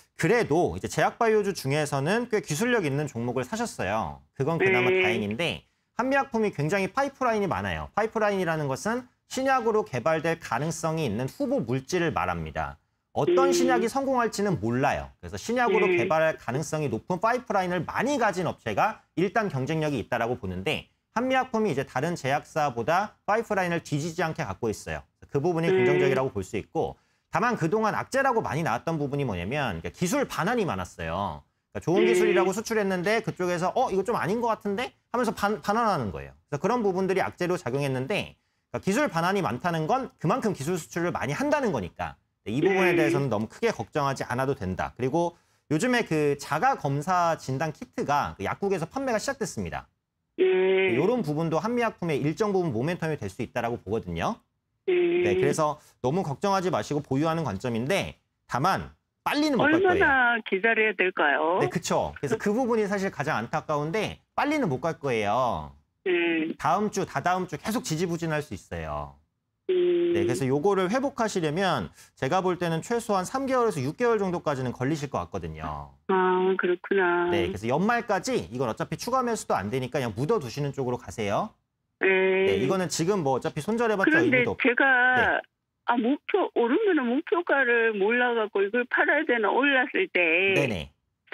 S2: 그래도 이제 제약바이오주 중에서는 꽤 기술력 있는 종목을 사셨어요. 그건 그나마
S4: 네.
S2: 다행인데 한미약품이 굉장히 파이프라인이 많아요. 파이프라인이라는 것은 신약으로 개발될 가능성이 있는 후보 물질을 말합니다. 어떤
S4: 음.
S2: 신약이 성공할지는 몰라요. 그래서 신약으로
S4: 음.
S2: 개발할 가능성이 높은 파이프라인을 많이 가진 업체가 일단 경쟁력이 있다라고 보는데 한미약품이 이제 다른 제약사보다 파이프라인을 뒤지지 않게 갖고 있어요. 그 부분이
S4: 음.
S2: 긍정적이라고 볼 수 있고 다만 그동안 악재라고 많이 나왔던 부분이 뭐냐면 그러니까 기술 반환이 많았어요. 그러니까 좋은
S4: 음.
S2: 기술이라고 수출했는데 그쪽에서 어 이거 좀 아닌 것 같은데 하면서 반, 반환하는 거예요. 그래서 그런 부분들이 악재로 작용했는데 그러니까 기술 반환이 많다는 건 그만큼 기술 수출을 많이 한다는 거니까 이 부분에
S4: 음.
S2: 대해서는 너무 크게 걱정하지 않아도 된다. 그리고 요즘에 그 자가 검사 진단 키트가 그 약국에서 판매가 시작됐습니다.
S4: 예.
S2: 이런 부분도 한미약품의 일정 부분 모멘텀이 될 수 있다라고 보거든요.
S4: 예.
S2: 네, 그래서 너무 걱정하지 마시고 보유하는 관점인데 다만 빨리는 못 갈 거예요.
S4: 얼마나 기다려야 될까요?
S2: 네, 그렇죠. 그래서 그 부분이 사실 가장 안타까운데 빨리는 못 갈 거예요.
S4: 예.
S2: 다음 주, 다다음 주 계속 지지부진할 수 있어요.
S4: 음.
S2: 네, 그래서 요거를 회복하시려면 제가 볼 때는 최소한 삼 개월에서 육 개월 정도까지는 걸리실 것 같거든요.
S4: 아, 그렇구나.
S2: 네, 그래서 연말까지 이건 어차피 추가 매수도 안 되니까 그냥 묻어두시는 쪽으로 가세요.
S4: 예.
S2: 네, 이거는 지금 뭐 어차피 손절해봤자
S4: 그런데
S2: 의미도 없고.
S4: 제가
S2: 네.
S4: 아 목표 오르면은 목표가를 몰라갖고 이걸 팔아야 되나 올랐을 때,
S2: 네네.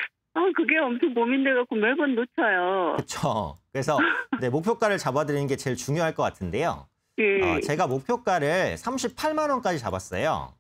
S4: 아 그게 엄청 고민돼갖고 매번 놓쳐요.
S2: 그렇죠. 그래서 네, 목표가를 잡아드리는 게 제일 중요할 것 같은데요.
S4: 예.
S2: 어, 제가 목표가를 삼십팔만 원까지 잡았어요.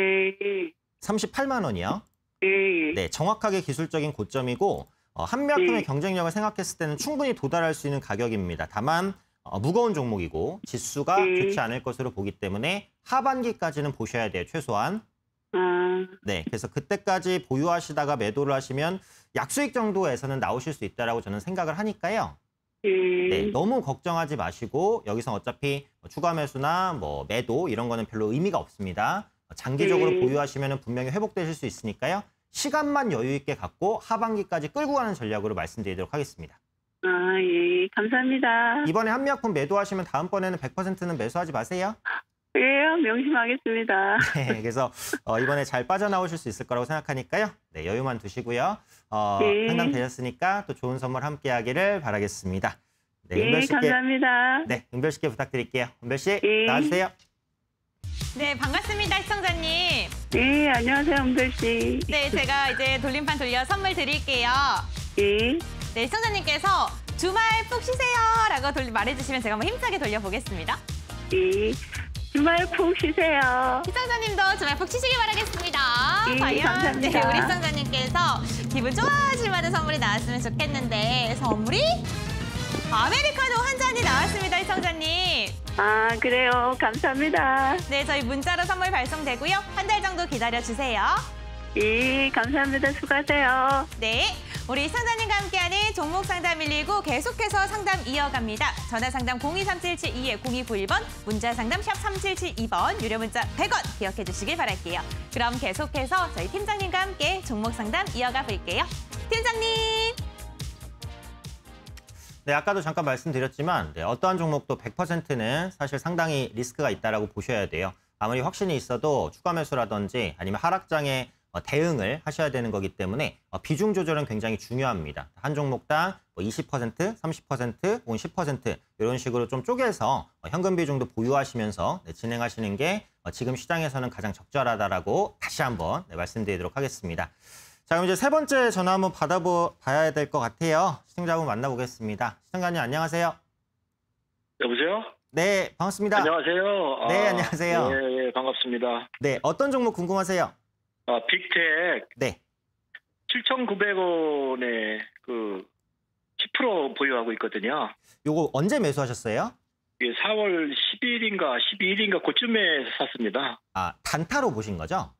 S4: 예.
S2: 삼십팔만 원이요.
S4: 예.
S2: 네, 정확하게 기술적인 고점이고 어, 한미약품의
S4: 네.
S2: 경쟁력을 생각했을 때는 충분히 도달할 수 있는 가격입니다. 다만 어, 무거운 종목이고 지수가
S4: 네.
S2: 좋지 않을 것으로 보기 때문에 하반기까지는 보셔야 돼요. 최소한.
S4: 아,
S2: 네, 그래서 그때까지 보유하시다가 매도를 하시면 약수익 정도에서는 나오실 수 있다라고 저는 생각을 하니까요.
S4: 예.
S2: 네, 너무 걱정하지 마시고 여기서 어차피 추가 매수나 뭐 매도 이런 거는 별로 의미가 없습니다. 장기적으로
S4: 네.
S2: 보유하시면 분명히 회복되실 수 있으니까요. 시간만 여유 있게 갖고 하반기까지 끌고 가는 전략으로 말씀드리도록 하겠습니다.
S4: 아, 예. 감사합니다.
S2: 이번에 한미약품 매도하시면 다음번에는 백 퍼센트는 매수하지 마세요.
S4: 예, 명심하겠습니다.
S2: 네, 그래서 어, 이번에 잘 빠져나오실 수 있을 거라고 생각하니까요. 네, 여유만 두시고요. 어,
S4: 네.
S2: 상담 되셨으니까 또 좋은 선물 함께 하기를 바라겠습니다. 네,
S4: 예,
S2: 은별 씨께
S4: 감사합니다.
S2: 네, 은별 씨께 부탁드릴게요. 은별 씨,
S4: 네.
S2: 나와주세요.
S1: 네, 반갑습니다, 시청자님.
S4: 네, 안녕하세요, 은별 씨.
S1: 네, 제가 이제 돌림판 돌려 선물 드릴게요.
S4: 예.
S1: 네, 시청자님께서 주말 푹 쉬세요라고 돌 말해주시면 제가 한번 힘차게 돌려보겠습니다.
S4: 예. 주말 푹 쉬세요.
S1: 시청자님도 주말 푹 쉬시기 바라겠습니다.
S4: 예,
S1: 과연
S4: 감사합니다.
S1: 네, 우리 시청자님께서 기분 좋아하실 만한 선물이 나왔으면 좋겠는데 선물이 아메리카노 한 잔이 나왔습니다, 시청자님.
S4: 아, 그래요. 감사합니다.
S1: 네, 저희 문자로 선물 발송되고요. 한 달 정도 기다려주세요.
S4: 예, 감사합니다. 수고하세요.
S1: 네, 우리 시청자님과 함께하는 종목 상담 일일구 계속해서 상담 이어갑니다. 전화 상담 공이 삼칠칠이 공이구일 번, 문자 상담 샵 삼칠칠이 번, 유료 문자 백 원 기억해 주시길 바랄게요. 그럼 계속해서 저희 팀장님과 함께 종목 상담 이어가 볼게요. 팀장님!
S2: 네, 아까도 잠깐 말씀드렸지만 네, 어떠한 종목도 백 퍼센트는 사실 상당히 리스크가 있다라고 보셔야 돼요. 아무리 확신이 있어도 추가 매수라든지 아니면 하락장에 어, 대응을 하셔야 되는 거기 때문에 어, 비중 조절은 굉장히 중요합니다. 한 종목당 뭐 이십 퍼센트, 삼십 퍼센트, 혹은 십 퍼센트 이런 식으로 좀 쪼개서 어, 현금 비중도 보유하시면서 네, 진행하시는 게 어, 지금 시장에서는 가장 적절하다라고 다시 한번 네, 말씀드리도록 하겠습니다. 자, 그럼 이제 세 번째 전화 한번 받아봐야 될 것 같아요. 시청자분 만나보겠습니다. 시청자님 안녕하세요.
S5: 여보세요?
S2: 네, 반갑습니다.
S5: 안녕하세요.
S2: 네,
S5: 아,
S2: 안녕하세요.
S5: 예, 예, 반갑습니다.
S2: 네, 어떤 종목 궁금하세요?
S5: 아, 빅텍
S2: 네.
S5: 칠천구백 원에 그 십 퍼센트 보유하고 있거든요.
S2: 요거 언제 매수하셨어요?
S5: 이게 사월 십일인가 십이일인가 그쯤에 샀습니다.
S2: 아, 단타로 보신 거죠?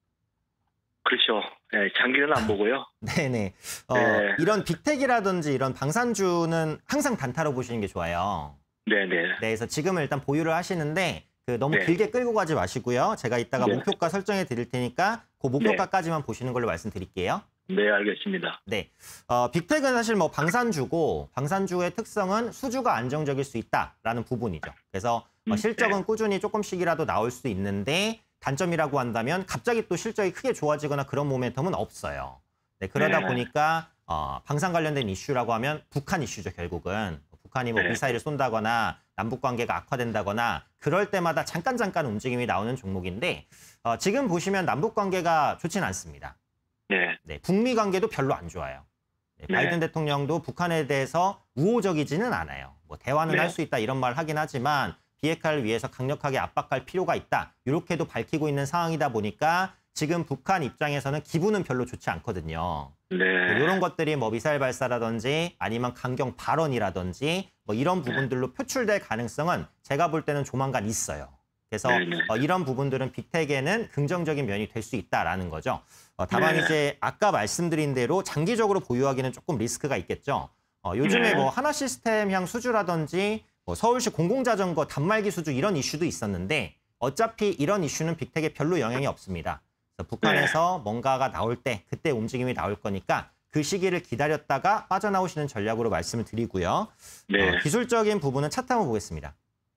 S5: 그렇죠. 예, 장기는 안 보고요.
S2: 네네. 어,
S5: 네.
S2: 이런 빅텍이라든지 이런 방산주는 항상 단타로 보시는 게 좋아요.
S5: 네네.
S2: 네, 그래서 지금은 일단 보유를 하시는데 그 너무
S5: 네.
S2: 길게 끌고 가지 마시고요. 제가 이따가
S5: 네.
S2: 목표가 설정해 드릴 테니까 그 목표가까지만 보시는 걸로 말씀드릴게요.
S5: 네, 알겠습니다.
S2: 네, 어, 빅텍은 사실 뭐 방산주고 방산주의 특성은 수주가 안정적일 수 있다라는 부분이죠. 그래서 어,
S5: 음,
S2: 실적은
S5: 네.
S2: 꾸준히 조금씩이라도 나올 수 있는데 단점이라고 한다면 갑자기 또 실적이 크게 좋아지거나 그런 모멘텀은 없어요. 네, 그러다
S5: 네.
S2: 보니까 어, 방산 관련된 이슈라고 하면 북한 이슈죠, 결국은. 북한이 뭐
S5: 네.
S2: 미사일을 쏜다거나 남북 관계가 악화된다거나 그럴 때마다 잠깐 잠깐 움직임이 나오는 종목인데 어, 지금 보시면 남북 관계가 좋진 않습니다.
S5: 네.
S2: 네, 북미 관계도 별로 안 좋아요. 네,
S5: 네.
S2: 바이든 대통령도 북한에 대해서 우호적이지는 않아요. 뭐 대화는
S5: 네.
S2: 할 수 있다 이런 말 하긴 하지만 비핵화를 위해서 강력하게 압박할 필요가 있다. 이렇게도 밝히고 있는 상황이다 보니까 지금 북한 입장에서는 기분은 별로 좋지 않거든요.
S5: 네.
S2: 이런 것들이 뭐 미사일 발사라든지 아니면 강경 발언이라든지 뭐 이런 부분들로 표출될 가능성은 제가 볼 때는 조만간 있어요. 그래서
S5: 네, 네.
S2: 어, 이런 부분들은 빅텍에는 긍정적인 면이 될 수 있다라는 거죠. 어, 다만
S5: 네.
S2: 이제 아까 말씀드린 대로 장기적으로 보유하기는 조금 리스크가 있겠죠. 어, 요즘에
S5: 네.
S2: 뭐 하나시스템향 수주라든지 뭐 서울시 공공자전거 단말기 수주 이런 이슈도 있었는데 어차피 이런 이슈는 빅텍에 별로 영향이 없습니다. 그래서 북한에서
S5: 네.
S2: 뭔가가 나올 때 그때 움직임이 나올 거니까 그 시기를 기다렸다가 빠져나오시는 전략으로 말씀을 드리고요.
S5: 네.
S2: 어, 기술적인 부분은 차트 한번 보겠습니다.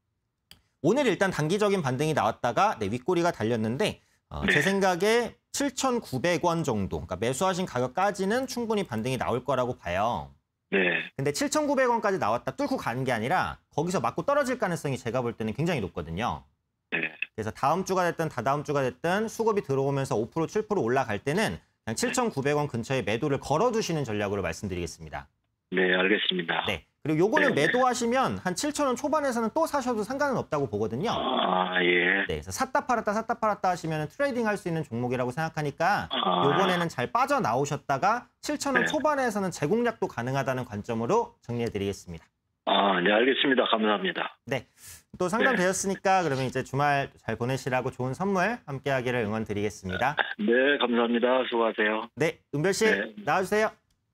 S2: 오늘 일단 단기적인 반등이 나왔다가 네, 윗꼬리가 달렸는데 어,
S5: 네.
S2: 제 생각에 칠천구백 원 정도, 그러니까 매수하신 가격까지는 충분히 반등이 나올 거라고 봐요.
S5: 네.
S2: 근데 칠천구백 원까지 나왔다 뚫고 가는 게 아니라 거기서 맞고 떨어질 가능성이 제가 볼 때는 굉장히 높거든요.
S5: 네.
S2: 그래서 다음 주가 됐든 다다음 주가 됐든 수급이 들어오면서 오 퍼센트, 칠 퍼센트 올라갈 때는 그냥 칠천구백 원 근처에 매도를 걸어두시는 전략으로 말씀드리겠습니다.
S5: 네, 알겠습니다.
S2: 네. 그리고 요거는
S5: 네.
S2: 매도하시면 한 칠천 원 초반에서는 또 사셔도 상관은 없다고 보거든요.
S5: 아, 예.
S2: 네, 그래서 샀다 팔았다 샀다 팔았다 하시면 트레이딩 할 수 있는 종목이라고 생각하니까
S5: 아.
S2: 요번에는 잘 빠져나오셨다가 칠천 원
S5: 네.
S2: 초반에서는 재공략도 가능하다는 관점으로 정리해드리겠습니다.
S5: 아, 네, 알겠습니다. 감사합니다.
S2: 네, 또 상담 되셨으니까 그러면 이제 주말 잘 보내시라고 좋은 선물 함께하기를 응원드리겠습니다.
S5: 네, 감사합니다. 수고하세요.
S2: 네, 은별 씨
S5: 네.
S2: 나와주세요.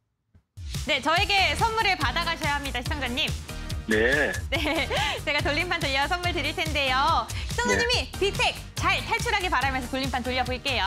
S1: 네, 저에게 선물을 받아가셔야 합니다, 시청자님.
S5: 네.
S1: 네, 제가 돌림판 돌려 선물 드릴 텐데요. 시청자님이 빅텍 잘 탈출하길 바라면서 돌림판 돌려볼게요.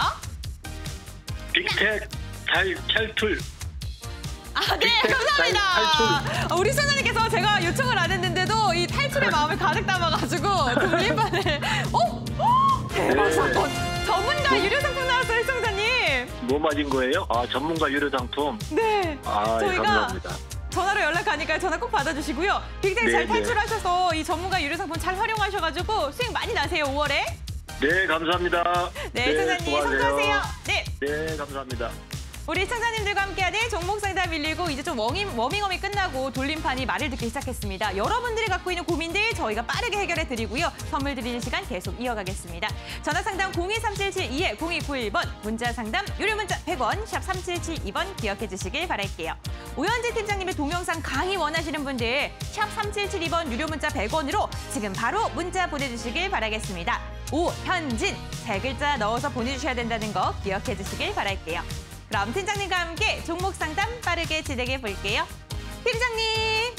S5: 빅텍 잘 탈출.
S1: 아, 네,
S5: 빅텍
S1: 감사합니다.
S5: 탈출.
S1: 어, 우리 시청자님께서 제가 요청을 안 했는데도 이 탈출의 마음을 가득 담아가지고 돌림판을 어? 어? 대박
S5: 네.
S1: 사건. 전문가 유료 상품 나왔어요, 시청자님.
S5: 뭐 맞은 거예요? 아, 전문가 유료 상품.
S1: 네.
S5: 아, 예,
S1: 저희가
S5: 감사합니다.
S1: 전화로 연락하니까 전화 꼭 받아주시고요. 빅텍 잘
S5: 네, 네.
S1: 탈출하셔서 이 전문가 유료 상품 잘 활용하셔가지고 수익 많이 나세요, 오월에.
S5: 네, 감사합니다.
S1: 네, 시청자님 성공하세요. 네.
S5: 네, 감사합니다.
S1: 우리 시청자님들과 함께하는 종목 상담 밀리고 이제 좀 워밍, 워밍업이 끝나고 돌림판이 말을 듣기 시작했습니다. 여러분들이 갖고 있는 고민들 저희가 빠르게 해결해 드리고요. 선물 드리는 시간 계속 이어가겠습니다. 전화 상담 공이 삼칠칠이 공이구일 번, 문자 상담 유료 문자 백 원, 샵 삼칠칠이 번 기억해 주시길 바랄게요. 오현재 팀장님의 동영상 강의 원하시는 분들 샵 삼칠칠이 번 유료 문자 백 원으로 지금 바로 문자 보내주시길 바라겠습니다. 오현진 세 글자 넣어서 보내주셔야 된다는 거 기억해 주시길 바랄게요. 그럼 팀장님과 함께 종목 상담 빠르게 진행해 볼게요. 팀장님.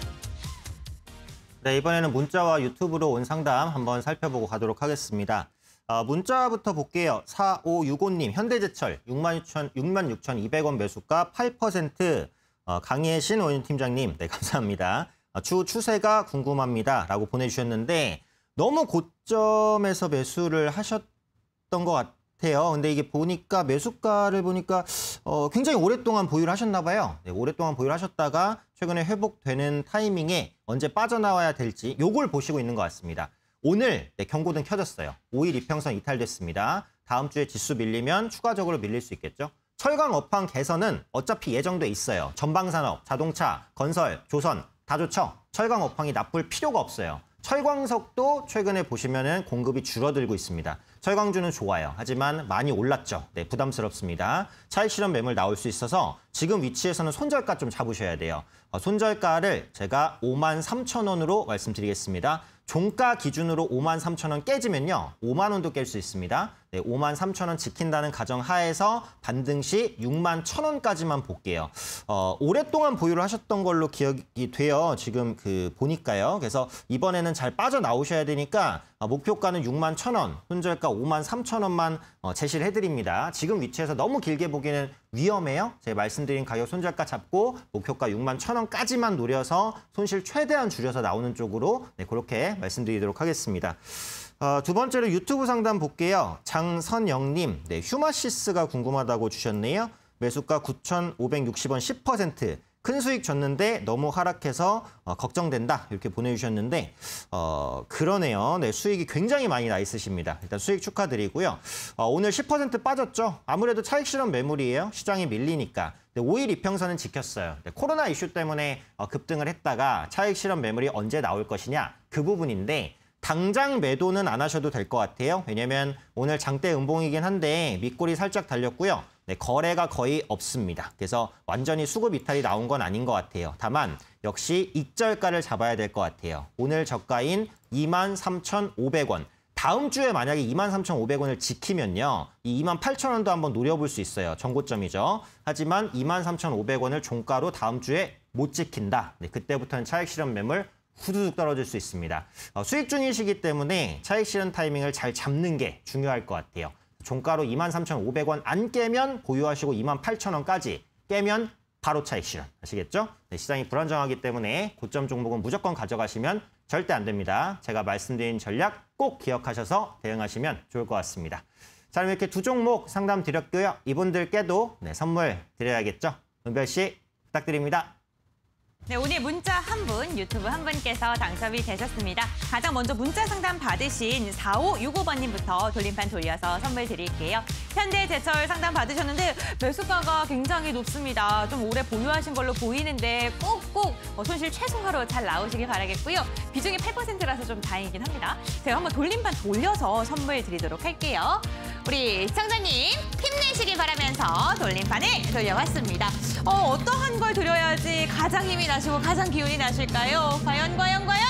S2: 네, 이번에는 문자와 유튜브로 온 상담 한번 살펴보고 가도록 하겠습니다. 어, 문자부터 볼게요. 사오육오 님, 현대제철 육만 육천이백 원 매수가 팔 퍼센트. 어, 강예신 오인 팀장님, 네, 감사합니다. 어, 추후 추세가 궁금합니다. 라고 보내주셨는데 너무 고점에서 매수를 하셨던 것 같아요. 근데 이게 보니까 매수가를 보니까 어, 굉장히 오랫동안 보유를 하셨나 봐요. 네, 오랫동안 보유를 하셨다가 최근에 회복되는 타이밍에 언제 빠져나와야 될지 요걸 보시고 있는 것 같습니다. 오늘 네, 경고등 켜졌어요. 오 일 이평선 이탈됐습니다. 다음 주에 지수 밀리면 추가적으로 밀릴 수 있겠죠. 철강 업황 개선은 어차피 예정돼 있어요. 전방산업, 자동차, 건설, 조선 다 좋죠. 철강 업황이 나쁠 필요가 없어요. 철광석도 최근에 보시면은 공급이 줄어들고 있습니다. 철광주는 좋아요. 하지만 많이 올랐죠. 네, 부담스럽습니다. 차익 실현 매물 나올 수 있어서 지금 위치에서는 손절가 좀 잡으셔야 돼요. 어, 손절가를 제가 오만 삼천 원으로 말씀드리겠습니다. 종가 기준으로 오만 삼천 원 깨지면요. 오만 원도 깰 수 있습니다. 네, 오만 삼천 원 지킨다는 가정 하에서 반등 시 육만 천 원까지만 볼게요. 어, 오랫동안 보유를 하셨던 걸로 기억이 돼요. 지금 그 보니까요. 그래서 이번에는 잘 빠져나오셔야 되니까 어, 목표가는 육만 천 원, 손절가 오만 삼천 원만 어, 제시를 해드립니다. 지금 위치에서 너무 길게 보기는 위험해요. 제가 말씀드린 가격 손절가 잡고 목표가 육만 천 원까지만 노려서 손실 최대한 줄여서 나오는 쪽으로 네, 그렇게 말씀드리도록 하겠습니다. 어, 두 번째로 유튜브 상담 볼게요. 장선영님, 네, 휴마시스가 궁금하다고 주셨네요. 매수가 구천오백육십 원 십 퍼센트. 큰 수익 줬는데 너무 하락해서 어, 걱정된다 이렇게 보내주셨는데 어, 그러네요. 네, 수익이 굉장히 많이 나 있으십니다. 일단 수익 축하드리고요. 어, 오늘 십 퍼센트 빠졌죠. 아무래도 차익 실현 매물이에요. 시장이 밀리니까. 네, 오 일 이평선은 지켰어요. 네, 코로나 이슈 때문에 어, 급등을 했다가 차익 실현 매물이 언제 나올 것이냐 그 부분인데 당장 매도는 안 하셔도 될 것 같아요. 왜냐면 오늘 장대 음봉이긴 한데 밑골이 살짝 달렸고요. 네, 거래가 거의 없습니다. 그래서 완전히 수급 이탈이 나온 건 아닌 것 같아요. 다만 역시 익절가를 잡아야 될 것 같아요. 오늘 저가인 이만 삼천오백 원. 다음 주에 만약에 이만 삼천오백 원을 지키면요. 이 이만 팔천 원도 한번 노려볼 수 있어요. 전고점이죠. 하지만 이만 삼천오백 원을 종가로 다음 주에 못 지킨다. 네, 그때부터는 차익 실현 매물 후두둑 떨어질 수 있습니다. 어, 수익 중이시기 때문에 차익 실현 타이밍을 잘 잡는 게 중요할 것 같아요. 종가로 이만 삼천오백 원 안 깨면 보유하시고 이만 팔천 원까지 깨면 바로 차익 실현. 아시겠죠? 네, 시장이 불안정하기 때문에 고점 종목은 무조건 가져가시면 절대 안 됩니다. 제가 말씀드린 전략 꼭 기억하셔서 대응하시면 좋을 것 같습니다. 자, 그럼 이렇게 두 종목 상담 드렸고요. 이분들께도 네, 선물 드려야겠죠? 은별 씨 부탁드립니다.
S1: 네, 오늘 문자 한 분, 유튜브 한 분께서 당첨이 되셨습니다. 가장 먼저 문자 상담 받으신 사오육오 번님부터 돌림판 돌려서 선물 드릴게요. 현대제철 상담 받으셨는데 매수가가 굉장히 높습니다. 좀 오래 보유하신 걸로 보이는데 꼭꼭 손실 최소화로 잘 나오시길 바라겠고요. 비중이 팔 퍼센트라서 좀 다행이긴 합니다. 제가 한번 돌림판 돌려서 선물 드리도록 할게요. 우리 시청자님 힘내시길 바라면서 돌림판을 돌려봤습니다. 어, 어떠한 걸 드려야지 가장 힘이 나시고 가장 기운이 나실까요? 과연 과연 과연?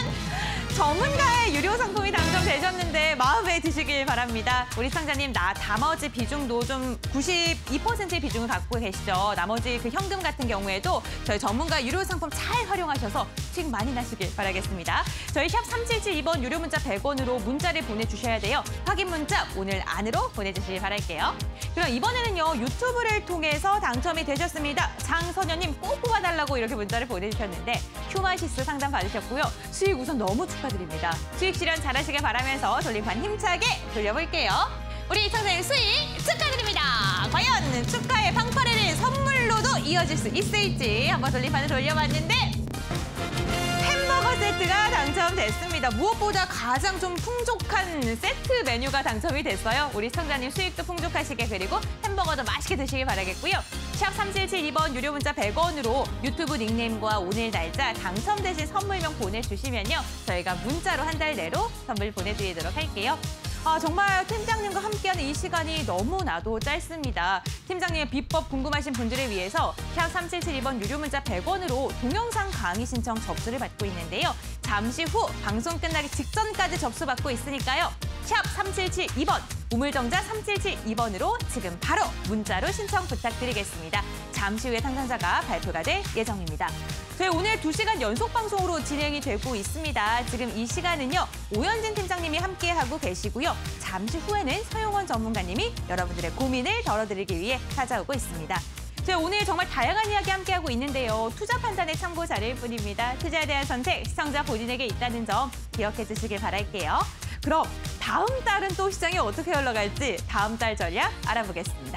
S1: 전문가의 유료 상품이 당첨되셨는데 마음에 드시길 바랍니다. 우리 시청자님 나 나머지 비중도 좀 구십이 퍼센트의 비중을 갖고 계시죠. 나머지 그 현금 같은 경우에도 저희 전문가 유료 상품 잘 활용하셔서 수익 많이 나시길 바라겠습니다. 저희 샵 삼칠칠이 번 유료 문자 백 원으로 문자를 보내주셔야 돼요. 확인 문자 오늘 안으로 보내주시길 바랄게요. 그럼 이번에는요. 유튜브를 통해서 당첨이 되셨습니다. 장선현님 꼭 뽑아달라고 이렇게 문자를 보내주셨는데 휴마시스 상담 받으셨고요. 수익 우선 너무 축하드립니다. 수익 실현 잘하시길 바라면서 돌림판 힘차게 돌려볼게요. 우리 시청자님 수익 축하드립니다. 과연 축하의 팡파레를 선물로도 이어질 수 있을지 한번 돌림판을 돌려봤는데 햄버거 세트 세트가 당첨됐습니다. 무엇보다 가장 좀 풍족한 세트 메뉴가 당첨이 됐어요. 우리 시청자님 수익도 풍족하시게 그리고 햄버거도 맛있게 드시길 바라겠고요. 샵 삼칠칠이 번 유료 문자 백 원으로 유튜브 닉네임과 오늘 날짜 당첨되신 선물명 보내주시면요. 저희가 문자로 한 달 내로 선물 보내드리도록 할게요. 아, 정말 팀장님과 함께하는 이 시간이 너무나도 짧습니다. 팀장님의 비법 궁금하신 분들을 위해서 샵 삼칠칠이 번 유료 문자 백 원으로 동영상 강의 신청 접수를 받고 있는데요. 잠시 후 방송 끝나기 직전까지 접수받고 있으니까요. 샵 삼칠칠이 번 우물정자 삼칠칠이 번으로 지금 바로 문자로 신청 부탁드리겠습니다. 잠시 후에 당첨자가 발표가 될 예정입니다. 저희 오늘 두 시간 연속 방송으로 진행이 되고 있습니다. 지금 이 시간은요, 오현진 팀장님이 함께하고 계시고요. 잠시 후에는 서용원 전문가님이 여러분들의 고민을 덜어드리기 위해 찾아오고 있습니다. 저희 오늘 정말 다양한 이야기 함께하고 있는데요. 투자 판단의 참고자료일 뿐입니다. 투자에 대한 선택, 시청자 본인에게 있다는 점 기억해 주시길 바랄게요. 그럼 다음 달은 또 시장이 어떻게 흘러갈지 다음 달 전략 알아보겠습니다.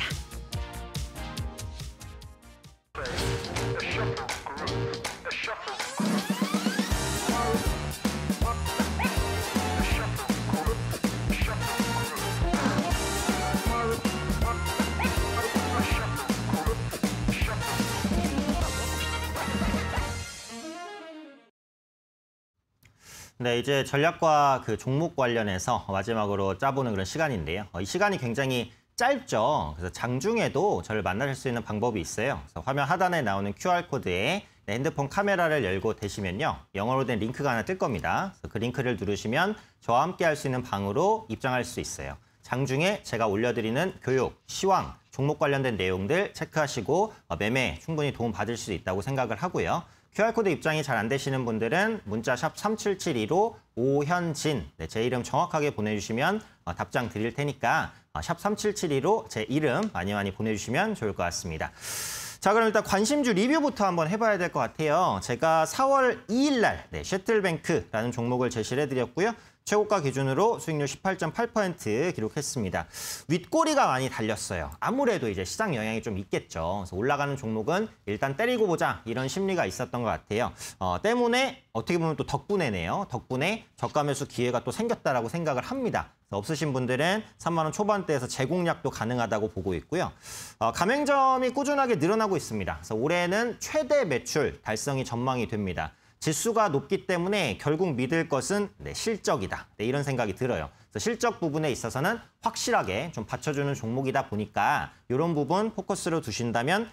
S2: 네, 이제 전략과 그 종목 관련해서 마지막으로 짜보는 그런 시간인데요. 이 시간이 굉장히 짧죠. 그래서 장중에도 저를 만나실 수 있는 방법이 있어요. 그래서 화면 하단에 나오는 큐알코드에 핸드폰 카메라를 열고 대시면요. 영어로 된 링크가 하나 뜰 겁니다. 그래서 그 링크를 누르시면 저와 함께 할 수 있는 방으로 입장할 수 있어요. 장중에 제가 올려드리는 교육, 시황, 종목 관련된 내용들 체크하시고 매매에 충분히 도움 받을 수 있다고 생각을 하고요. 큐알코드 입장이 잘 안 되시는 분들은 문자 샵 삼칠칠이로 오현진, 네, 제 이름 정확하게 보내주시면 어, 답장 드릴 테니까 어, 샵 삼칠칠이로 제 이름 많이 많이 보내주시면 좋을 것 같습니다. 자, 그럼 일단 관심주 리뷰부터 한번 해봐야 될 것 같아요. 제가 사월 이일 날 네, 셔틀뱅크라는 종목을 제시를 해드렸고요. 최고가 기준으로 수익률 십팔 점 팔 퍼센트 기록했습니다. 윗꼬리가 많이 달렸어요. 아무래도 이제 시장 영향이 좀 있겠죠. 그래서 올라가는 종목은 일단 때리고 보자 이런 심리가 있었던 것 같아요. 어, 때문에 어떻게 보면 또 덕분에네요. 덕분에 저가 매수 기회가 또 생겼다라고 생각을 합니다. 없으신 분들은 삼만 원 초반대에서 재공략도 가능하다고 보고 있고요. 어, 가맹점이 꾸준하게 늘어나고 있습니다. 그래서 올해는 최대 매출 달성이 전망이 됩니다. 지수가 높기 때문에 결국 믿을 것은 네, 실적이다. 네, 이런 생각이 들어요. 그래서 실적 부분에 있어서는 확실하게 좀 받쳐주는 종목이다 보니까 이런 부분 포커스로 두신다면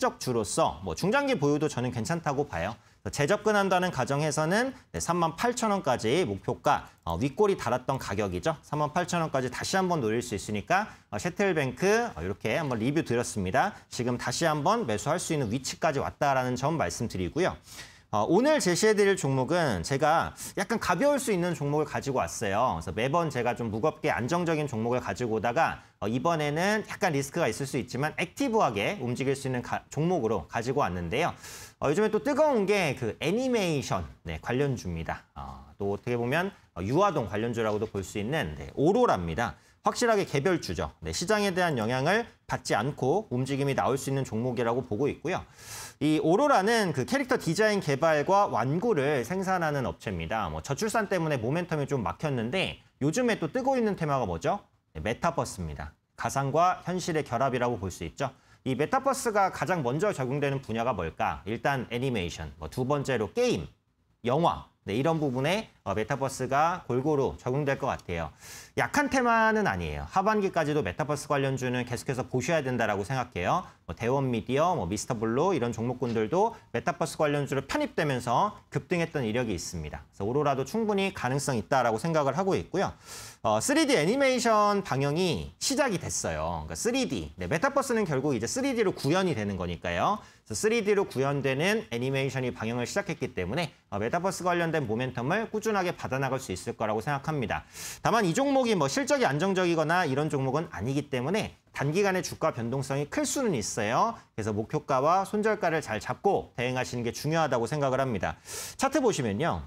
S2: 실적주로서 뭐 중장기 보유도 저는 괜찮다고 봐요. 재접근한다는 가정에서는 네, 삼만 팔천 원까지 목표가 어, 윗골이 달았던 가격이죠. 삼만 팔천 원까지 다시 한번 노릴 수 있으니까 어, 셔틀뱅크 어, 이렇게 한번 리뷰 드렸습니다. 지금 다시 한번 매수할 수 있는 위치까지 왔다라는 점 말씀드리고요. 어, 오늘 제시해드릴 종목은 제가 약간 가벼울 수 있는 종목을 가지고 왔어요. 그래서 매번 제가 좀 무겁게 안정적인 종목을 가지고 오다가 어, 이번에는 약간 리스크가 있을 수 있지만 액티브하게 움직일 수 있는 가, 종목으로 가지고 왔는데요. 어, 요즘에 또 뜨거운 게 그 애니메이션 네, 관련주입니다. 어, 또 어떻게 보면 어, 유아동 관련주라고도 볼 수 있는 네, 오로라입니다. 확실하게 개별주죠. 네, 시장에 대한 영향을 받지 않고 움직임이 나올 수 있는 종목이라고 보고 있고요. 이 오로라는 그 캐릭터 디자인 개발과 완구를 생산하는 업체입니다. 뭐 저출산 때문에 모멘텀이 좀 막혔는데 요즘에 또 뜨고 있는 테마가 뭐죠? 네, 메타버스입니다. 가상과 현실의 결합이라고 볼 수 있죠. 이 메타버스가 가장 먼저 적용되는 분야가 뭘까? 일단 애니메이션, 뭐 두 번째로 게임, 영화. 네, 이런 부분에 어, 메타버스가 골고루 적용될 것 같아요. 약한 테마는 아니에요. 하반기까지도 메타버스 관련주는 계속해서 보셔야 된다라고 생각해요. 뭐 대원미디어, 뭐 미스터블루 이런 종목군들도 메타버스 관련주로 편입되면서 급등했던 이력이 있습니다. 그래서 오로라도 충분히 가능성 있다라고 생각을 하고 있고요. 어, 쓰리디 애니메이션 방영이 시작이 됐어요. 그러니까 쓰리디, 네, 메타버스는 결국 이제 쓰리디로 구현이 되는 거니까요. 그래서 쓰리디로 구현되는 애니메이션이 방영을 시작했기 때문에 어, 메타버스 관련된 모멘텀을 꾸준하게 받아나갈 수 있을 거라고 생각합니다. 다만 이 종목이 뭐 실적이 안정적이거나 이런 종목은 아니기 때문에 단기간의 주가 변동성이 클 수는 있어요. 그래서 목표가와 손절가를 잘 잡고 대응하시는 게 중요하다고 생각을 합니다. 차트 보시면요.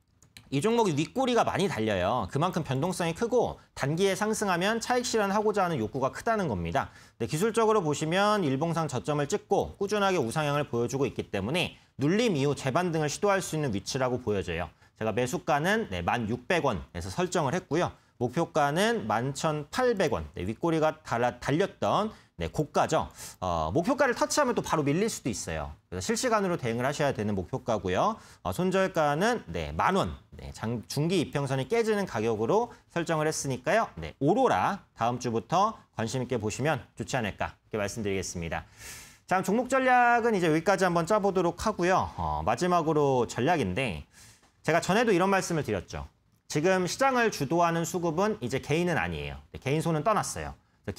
S2: 이 종목이 윗꼬리가 많이 달려요. 그만큼 변동성이 크고 단기에 상승하면 차익 실현하고자 하는 욕구가 크다는 겁니다. 네, 기술적으로 보시면 일봉상 저점을 찍고 꾸준하게 우상향을 보여주고 있기 때문에 눌림 이후 재반등을 시도할 수 있는 위치라고 보여져요. 제가 매수가는 네, 만 육백 원에서 설정을 했고요. 목표가는 만 천팔백 원, 네, 윗꼬리가 달라, 달렸던 네, 고가죠. 어, 목표가를 터치하면 또 바로 밀릴 수도 있어요. 그래서 실시간으로 대응을 하셔야 되는 목표가고요. 어, 손절가는 네, 만 원, 네, 장, 중기 이평선이 깨지는 가격으로 설정을 했으니까요. 네, 오로라 다음 주부터 관심 있게 보시면 좋지 않을까 이렇게 말씀드리겠습니다. 자, 종목 전략은 이제 여기까지 한번 짜보도록 하고요. 어, 마지막으로 전략인데 제가 전에도 이런 말씀을 드렸죠. 지금 시장을 주도하는 수급은 이제 개인은 아니에요. 개인 손은 떠났어요.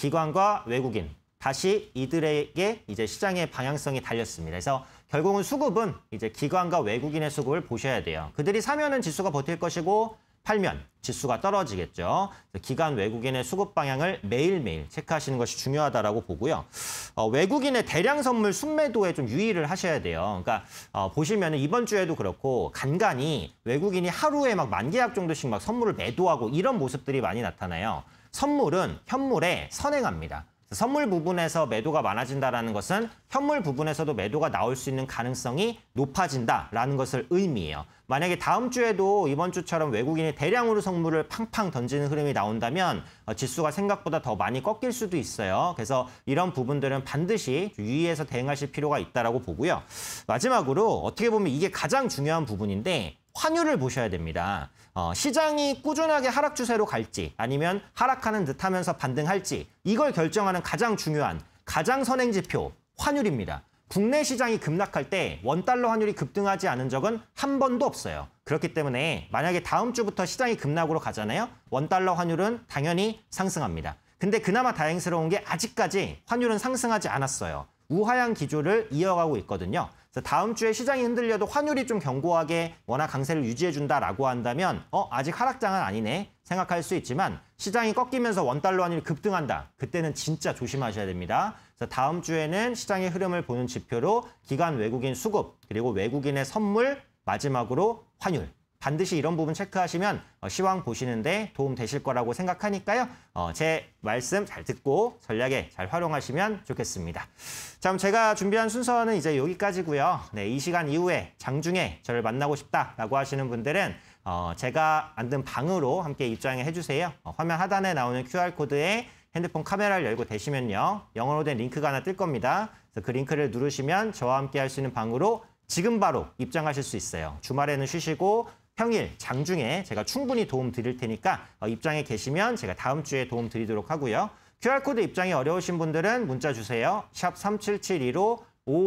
S2: 기관과 외국인, 다시 이들에게 이제 시장의 방향성이 달렸습니다. 그래서 결국은 수급은 이제 기관과 외국인의 수급을 보셔야 돼요. 그들이 사면은 지수가 버틸 것이고 팔면 지수가 떨어지겠죠. 기관 외국인의 수급 방향을 매일매일 체크하시는 것이 중요하다라고 보고요. 어, 외국인의 대량 선물 순매도에 좀 유의를 하셔야 돼요. 그러니까 어, 보시면 이번 주에도 그렇고 간간히 외국인이 하루에 막 만 계약 정도씩 막 선물을 매도하고 이런 모습들이 많이 나타나요. 선물은 현물에 선행합니다. 선물 부분에서 매도가 많아진다는 것은 현물 부분에서도 매도가 나올 수 있는 가능성이 높아진다라는 것을 의미해요. 만약에 다음 주에도 이번 주처럼 외국인이 대량으로 선물을 팡팡 던지는 흐름이 나온다면 지수가 생각보다 더 많이 꺾일 수도 있어요. 그래서 이런 부분들은 반드시 유의해서 대응하실 필요가 있다고 보고요. 마지막으로 어떻게 보면 이게 가장 중요한 부분인데 환율을 보셔야 됩니다. 어, 시장이 꾸준하게 하락 추세로 갈지 아니면 하락하는 듯하면서 반등할지 이걸 결정하는 가장 중요한 가장 선행 지표 환율입니다. 국내 시장이 급락할 때 원달러 환율이 급등하지 않은 적은 한 번도 없어요. 그렇기 때문에 만약에 다음 주부터 시장이 급락으로 가잖아요. 원달러 환율은 당연히 상승합니다. 근데 그나마 다행스러운 게 아직까지 환율은 상승하지 않았어요. 우하향 기조를 이어가고 있거든요. 그래서 다음 주에 시장이 흔들려도 환율이 좀 견고하게 워낙 강세를 유지해준다라고 한다면 어 아직 하락장은 아니네 생각할 수 있지만 시장이 꺾이면서 원달러 환율이 급등한다. 그때는 진짜 조심하셔야 됩니다. 그래서 다음 주에는 시장의 흐름을 보는 지표로 기관 외국인 수급 그리고 외국인의 선물 마지막으로 환율. 반드시 이런 부분 체크하시면 시황 보시는데 도움 되실 거라고 생각하니까요. 어, 제 말씀 잘 듣고 전략에 잘 활용하시면 좋겠습니다. 자, 그럼 제가 준비한 순서는 이제 여기까지고요. 네, 이 시간 이후에 장중에 저를 만나고 싶다라고 하시는 분들은 어, 제가 만든 방으로 함께 입장해 주세요. 어, 화면 하단에 나오는 큐알코드에 핸드폰 카메라를 열고 되시면요. 영어로 된 링크가 하나 뜰 겁니다. 그래서 그 링크를 누르시면 저와 함께 할 수 있는 방으로 지금 바로 입장하실 수 있어요. 주말에는 쉬시고 평일, 장중에 제가 충분히 도움 드릴 테니까 입장에 계시면 제가 다음 주에 도움 드리도록 하고요. 큐알코드 입장이 어려우신 분들은 문자 주세요. 샵 삼칠칠이로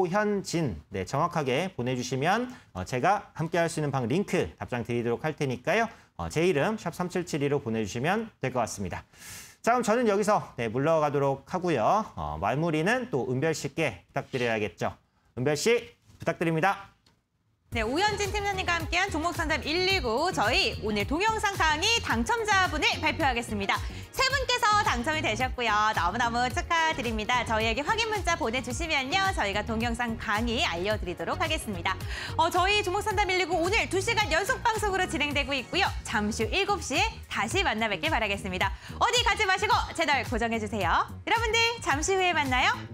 S2: 오현진 네, 정확하게 보내주시면 제가 함께 할 수 있는 방 링크 답장 드리도록 할 테니까요. 제 이름 샵 삼칠칠이로 보내주시면 될 것 같습니다. 자, 그럼 저는 여기서 네, 물러가도록 하고요. 어, 마무리는 또 은별 씨께 부탁드려야겠죠. 은별 씨 부탁드립니다.
S1: 네, 오현진 팀장님과 함께한 종목상담 일이구 저희 오늘 동영상 강의 당첨자분을 발표하겠습니다. 세 분께서 당첨이 되셨고요. 너무너무 축하드립니다. 저희에게 확인 문자 보내주시면요. 저희가 동영상 강의 알려드리도록 하겠습니다. 어, 저희 종목상담 일이구 오늘 두 시간 연속 방송으로 진행되고 있고요. 잠시 후 일곱 시에 다시 만나 뵙길 바라겠습니다. 어디 가지 마시고 채널 고정해주세요. 여러분들 잠시 후에 만나요.